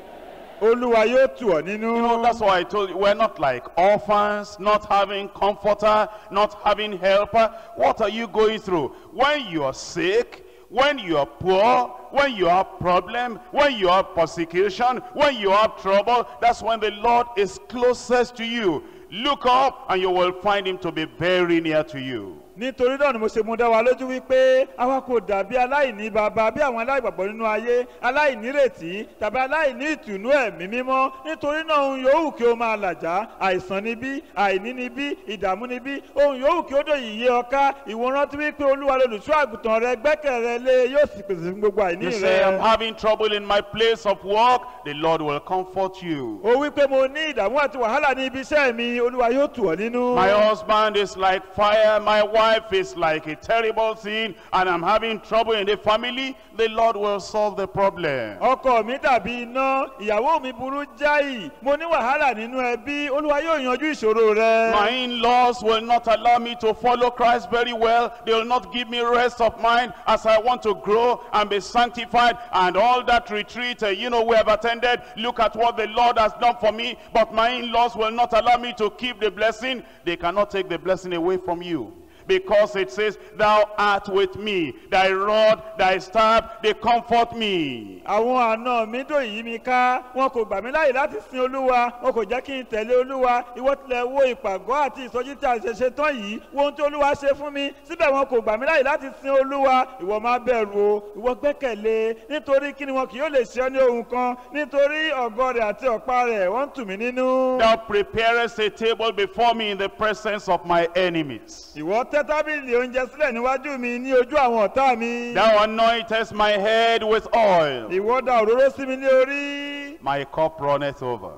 Olúwa yóò tù ọ́ nínú. You know, that's why I told you, we're not like orphans, not having comforter, not having helper. What are you going through? When you are sick, when you are poor, when you have problem, when you have persecution, when you have trouble, that's when the Lord is closest to you. Look up and you will find him to be very near to you. Nítorí náà ni mo ṣe mú dá wa lójú wípé àwa kò dàbí aláìní bàbá bí àwọn aláìgbàgbọ́ nínú ayé aláìnírètí tàbí aláìní ìtùnú ẹ̀mí mímọ́ nítorí náà ohun yòówù kí ó máa làjá àìsàn níbí àìní níbí ìdààmú níbí ohun yòówù kí ó dò yíyé ọká ìwọ rántí wípé Olúwa lolùṣọ́ àgùntàn rẹ gbẹ́kẹ̀ rẹ lé yóò sì pèsè fún gbogbo àìní rẹ. You say, I'm having trouble in my place of work, the Lord will comfort you. Ó wípé mo ní ìdààmú àti wàhálà ní ibi iṣẹ́ mi Olúwa yóò tù ọ́ nínú. My husband is like fire, my wife is like a terrible thing, and I'm having trouble in the family, the Lord will solve the problem. Ọkọ mi dàbí iná, ìyàwó mi burú jáì, mo ní wàhálà nínú ẹbí, Olúwa yóò yanjú ìṣòro rẹ. My in-laws will not allow me to follow Christ very well. They will not give me rest of mind as I want to grow and be sanctified. And all that retreat, we have attended. Look at what the Lord has done for me. But my in-laws will not allow me to keep the blessing. They cannot take the blessing away from you. Because it says, thou art with me, thy rod, thy staff, they comfort me. Àwọn àna mi dò yí mi ká, wọn kò gbà mí láyè láti sin Olúwa, wọn kò jẹ́ kí n tẹ̀lé Olúwa. Ìwọ tilẹ̀ wo ìpàgọ́ àti ìsọjí tí a ṣe tán yìí, wo ohun tí Olúwa ṣe fún mi, síbẹ̀ wọn kò gbà mí láyè láti sin Olúwa. Ìwọ má bẹ̀rù o, ìwọ gbẹ́kẹ̀lé, nítorí kí ni wọn kì yóò lè ṣe ọ́ ní ohun kan, nítorí ọ̀gọ́ rẹ̀ àti ọ̀pá rẹ̀ wọ́n ń tù mí nínú. Thou preparest a table before me in the presence of my enemies. Ìwọ tẹ́ tábìlì oúnjẹ sílẹ̀ níwájú mi ní ojú àwọn ọ̀tá mi. Thou anointest my head with oil. Ìwọ dà òróró sí mi ní orí. My cup runneth over.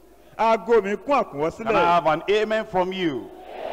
Ago mi kún àkúnwọ́ sílẹ̀. Can I have an amen from you?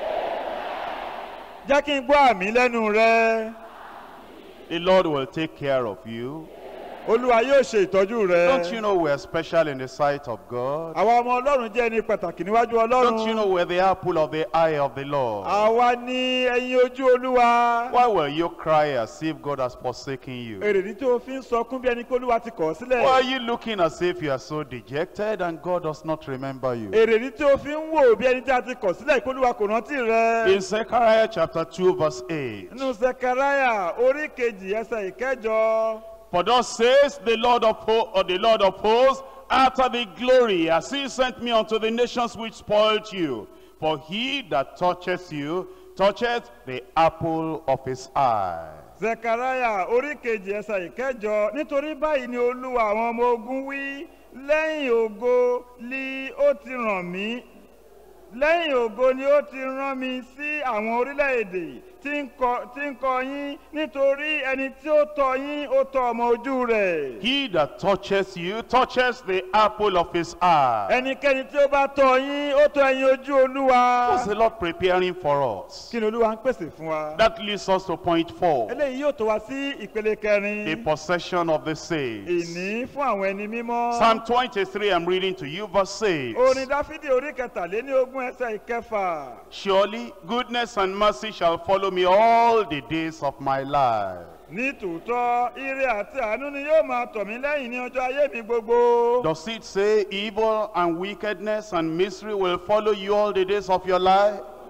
Jẹ́ kí n gbọ́ àmì lẹ́nu rẹ. The Lord will take care of you. Olúwa yóò ṣe ìtọ́jú rẹ. Don't you know we are special in the sight of God? Àwa ọmọ Ọlọ́run jẹ́ ẹni pàtàkì níwájú Ọlọ́run. Don't you know we're the apple of the eye of the Lord? Àwa ni ẹyin ojú Olúwa. Why will you cry as if God has forsaken you? Èrèdí tí o fi ń sọkún bí ẹni pé Olúwa ti kọ̀ ọ́ sílẹ̀. Why are you looking as if you are so dejected and God does not remember you? Èrèdí tí o fi ń wò bí ẹni tí a ti kọ̀ sílẹ̀ pé Olúwa kò rántí rẹ. In Zechariah chapter 2 verse 8. Nínú Sekaraya orí kejì ẹsẹ̀ ìkẹjọ. For thus says the Lord of hosts, after the glory, as he sent me unto the nations which spoiled you. For he that toucheth you, toucheth the apple of his eye. Sekaraya orí kejì ẹsẹ̀ ìkẹjọ. Nítorí báyìí ni Olúwa àwọn ọmọ ogun wí, lẹ́yìn ògo ni ó ti ràn mí. Lẹ́yìn ògo ni ó ti rán mi sí àwọn orílẹ̀-èdè tí ń kọ yín nítorí ẹni tí ó tọ́ yín ó tọ́ ọmọ ojú rẹ̀. He that touches you touches the apple of his eye. Ẹnikẹ́ni tí ó bá tọ́ yín ó tọ́ ẹyin ojú Olúwa. What's the Lord preparing for us? Kí ni Olúwa ń pèsè fún wa? That leads us to point 4. Eléyìí yóò tó wa sí ìpele kẹrin. The possession of the saints. Ìní fún àwọn ẹni mímọ́. Psalm 23, I'm reading to you verse 6. Orin Dáfídì orí kẹtàléníogún ẹsẹ̀ ìkẹfà. Surely goodness and mercy shall follow me all the days of my life. Ní tòótọ́, ire àti àánú ni yóò máa tọ̀ mí lẹ́yìn ní ọjọ́ ayé mi gbogbo. Does it say evil and wickedness and misery will follow you all the days of your life?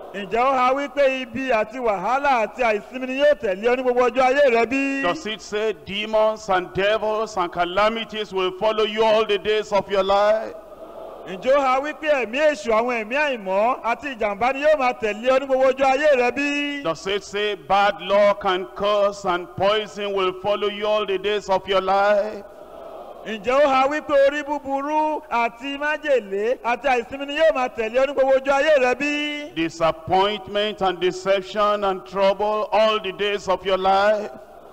Ǹjẹ́ ó ha wípé ibi àti wàhálà àti àìsinmi ni yóò tẹ̀lé ọ ní gbogbo ọjọ́ ayé rẹ bí? Does it say demons and devils and calamities will follow you all the days of your life? Ǹjẹ́ ó ha wípé ẹ̀mí èṣù àwọn ẹ̀mí àìmọ́ àti ìjàmbá ni yóò máa tẹ̀lé ọ ní gbogbo ọjọ́ ayé rẹ bí? Does it say bad luck and curse and poison will follow you all the days of your life? Ǹjẹ́ ó ha wípé orí búburú àti májèlé àti àìsinmi ni yóò máa tẹ̀lé ọ ní gbogbo ọjọ́ ayé rẹ bí? Disappointment and deception and trouble all the days of your life?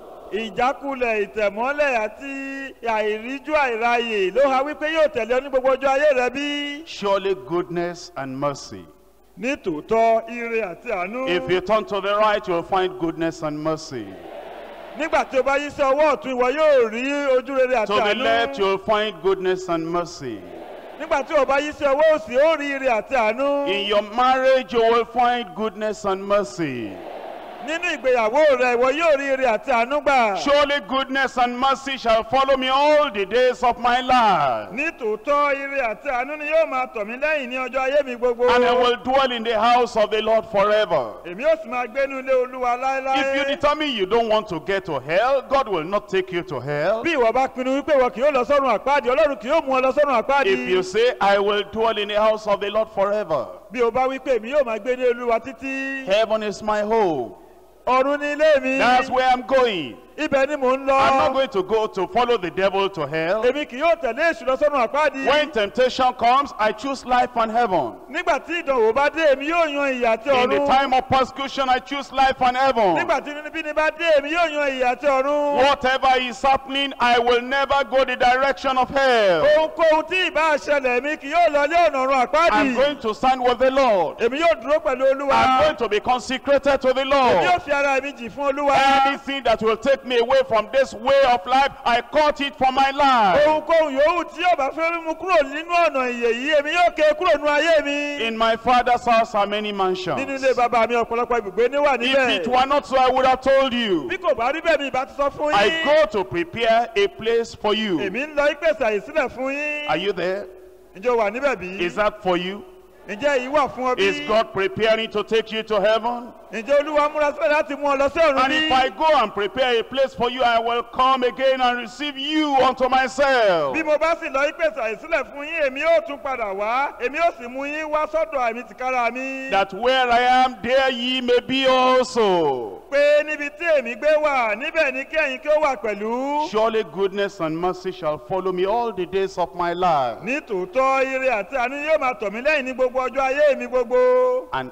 Ìjákulẹ̀, ìtẹ̀mọ́lẹ̀ àti àìríjú àìráyè ló ha wípé yóò tẹ̀lé ọ ní gbogbo ọjọ́ ayé rẹ bí? Surely goodness and mercy. Ní tòótọ́, ire àti àánú. If you turn to the right, you'll find goodness and mercy. Nígbà tí o bá yí sí ọwọ́ ọ̀tún, ìwọ yóò rí ojú rere àti To the àánú. left, you'll find goodness and mercy. Nígbà tí o bá yí sí ọwọ́ òsì, ó rí ire àti àánú. In your marriage, you will find goodness and mercy. Nínú ìgbéyàwó rẹ, ìwọ yóò rí ire àti àánú gbà. Surely goodness and mercy shall follow me all the days of my life. Ní tòótọ́, ire àti àánú ni yóò máa tọ̀ mí lẹ́yìn ní ọjọ́ ayé mi gbogbo. And I will dwell in the house of the Lord forever. Èmi yóò sì máa gbénú ilé Olúwa láéláé. If you determine you don't want to get to hell, God will not take you to hell. Bí ìwọ bá pinnu wípé ìwọ kì yóò lọ sọ́run àpáàdì, Ọlọ́run kì yóò mú ọ lọ sọ́run àpáàdì. If you say, I will dwell in the house of the Lord forever, Bí o bá wípé èmi yóò máa gbé ní Olúwa títí. heaven is my home. Ọ̀run ni ilé mi. That's where I'm going. Ibẹ̀ ni mò ń lọ. I'm not going to go to follow the devil to hell. Èmi kì yóò tẹ̀lé èṣù lọ sọ́run àpáàdì. When temptation comes, I choose life and heaven. Nígbà tí ìdánwò bá dé, èmi yóò yan ìyà àti In the ọ̀run. time of persecution, I choose life and heaven. Nígbà tí inúnibíni bá dé, èmi yóò yan ìyà àti ọ̀run. Whatever is happening, I will never go the direction of hell. Ohunkóhun tí ìbá ṣẹlẹ̀, èmi kì yóò lọ lé ọ̀nà ọ̀run àpáàdì. I'm going to stand with the Lord. Èmi yóò dúró pẹ̀lú Olúwa. I'm going to be consecrated to the Èmi yóò Lord. fi ara mi jì fún Olúwa. Anything that will take me away from this way of life, I cut it from my life. Ohunkóhun yòówù tí yóò bá fẹ́ mú kúrò nínú ọ̀nà ìyè yìí, èmi yóò ké kúrò nínú ayé mi. In my father's house are many Nínú mansions. ilé bàbá mi ọ̀pọ̀lọpọ̀ ibùgbé ní wà If it níbẹ̀. were not so, I would have told you. Bí kò bá rí bẹ́ẹ̀ mi ìbá ti sọ fún I yín. go to prepare a place for you. Èmi ń lọ ìpèsè àyè sílẹ̀ fún yín. Are you there? Ǹjẹ́ o wà níbẹ̀ bí? Is that for you? Ǹjẹ́ èyí wà fún ọ bí? Is God preparing to take you to heaven? Ǹjẹ́ Olúwa múra sílẹ̀ láti mú ọ lọ sí ọ̀run And bí? if I go and prepare a place for you, I will come again and receive you unto myself. Bí mo bá sì lọ ìpèsè àyè sílẹ̀ fún yín, èmi yóò tún padà wá. Èmi yóò sì mú yín wá sọ́dọ̀ àmì tìkára mi. That where I am, there ye may be also. Pé níbi tí èmi gbé wà, níbẹ̀ ni kí ẹ̀yin kí ó wà pẹ̀lú. Surely goodness and mercy shall follow me all the days of my life. Ní tòótọ́, ire àti àánú yóò máa tọ̀ mí lẹ́yìn ní gbogbo ọjọ́ ayé mi gbogbo. And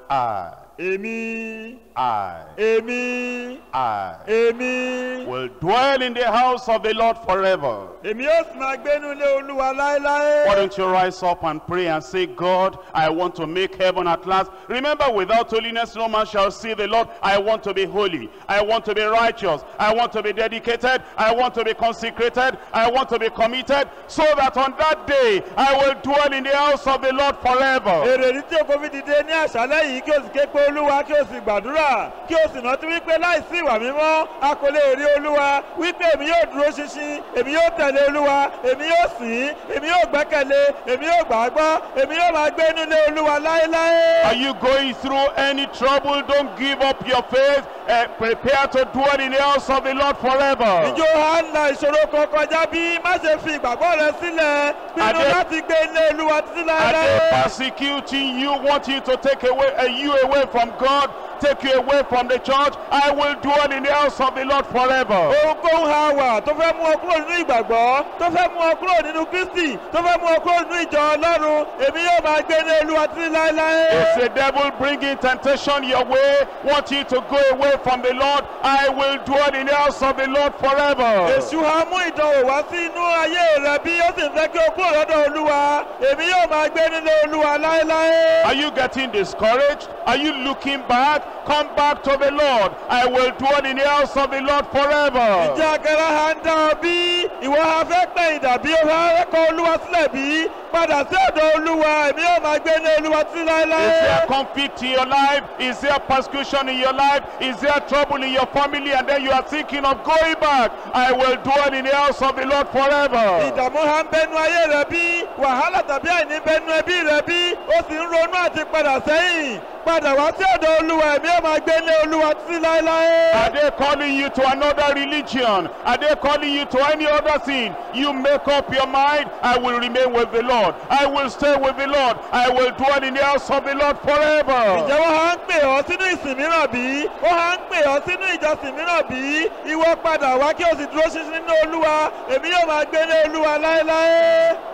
Èmi, I èmi, will dwell in the house of the Lord forever. èmi yóò sì máa gbénú ilé Olúwa láéláé. Why don't you rise up and pray and say, God, I want to make heaven at last. Remember, without holiness, no man shall see the Lord. I want to be holy. I want to be righteous. I want to be dedicated. I want to be consecrated. I want to be committed, so that on that day, I will dwell in the house of the Lord forever. Èrè ní tí o kò fi dìde ní àṣálẹ́ yìí kí o sì ké pe Olúwa kí o sì gbàdúrà kí o sì rántí wípé láìsí ìwà mímọ́ a kò lè rí Olúwa wípé èmi yóò dúró ṣinṣin èmi yóò tẹ̀lé Olúwa èmi yóò sìn èmi yóò gbẹ́kẹ̀lé èmi yóò gbàgbọ́ èmi yóò máa gbé nínú Olúwa láéláé. Are you going through any trouble? Don't give up your faith. Prepare to dwell in the house of the Lord forever. Ìjọ àńlá ìṣòro kan kọjá bí má ṣe fi ìgbàgbọ́ rẹ sílẹ̀ pinnu láti gbé ilé Olúwa títí Are they láéláé. persecuting you, want you to take you away from God, take you away from the church? I will dwell in the house of the Lord forever. Ohunkóhun ha wà tó fẹ́ mú ọ kúrò nínú ìgbàgbọ́, tó fẹ́ mú ọ kúrò nínú Kristi, tó fẹ́ mú ọ kúrò nínú ìjọ Ọlọ́run, èmi yóò máa gbé ní Olúwa títí láéláé. Is the devil bringing temptation your way, want you to go away from the Lord? I will dwell in the house of the Lord forever. Èṣù ha mú ìdánwò wá sí inú ayé rẹ bí ó sì fẹ́ kí o kúrò lọ́dọ̀ Olúwa, èmi yóò máa gbé nínú Olúwa láéláé. Are you getting discouraged? Are you looking back? Come back to the Lord. I will dwell in the house of the Lord forever. Ìjà àgàrà ha ń dá ọ bí? Ìwọ ha fẹ́ pẹ́ ìdà bí o ha rẹ́kọ̀ Olúwa sílẹ̀ bí? padà sí ọ̀dọ̀ Olúwa, èmi yóò máa gbé ní Olúwa títí láéláé. Is there conflict in your life? Is there persecution in your life? Is there trouble in your family? And then you are thinking of going back. I will dwell in the house of the Lord forever. Ìdààmú ha ń bẹnu ayé rẹ bí? Wàhálà tàbí àìní bẹnu ẹbí rẹ bí? Ó sì ń ronú àti padà sẹ́yìn. Padà wá sí ọ̀dọ̀ Olúwa, èmi yóò máa gbé ní Olúwa títí láéláé. Are they calling you to another religion? Are they calling you to any other thing? You make up your mind, I will remain with the Lord. I will stay with the Lord. I will dwell in the house of the Lord forever. Ǹjẹ́ wọ́n ha ń pè ọ́ sínú ìsìn mìíràn bí? Wọ́n ha ń pè ọ́ sínú ìjọsìn mìíràn bí? Ìwọ padà wá kí o sì dúró ṣinṣin nínú Olúwa, èmi yóò máa gbé ní Olúwa láéláé.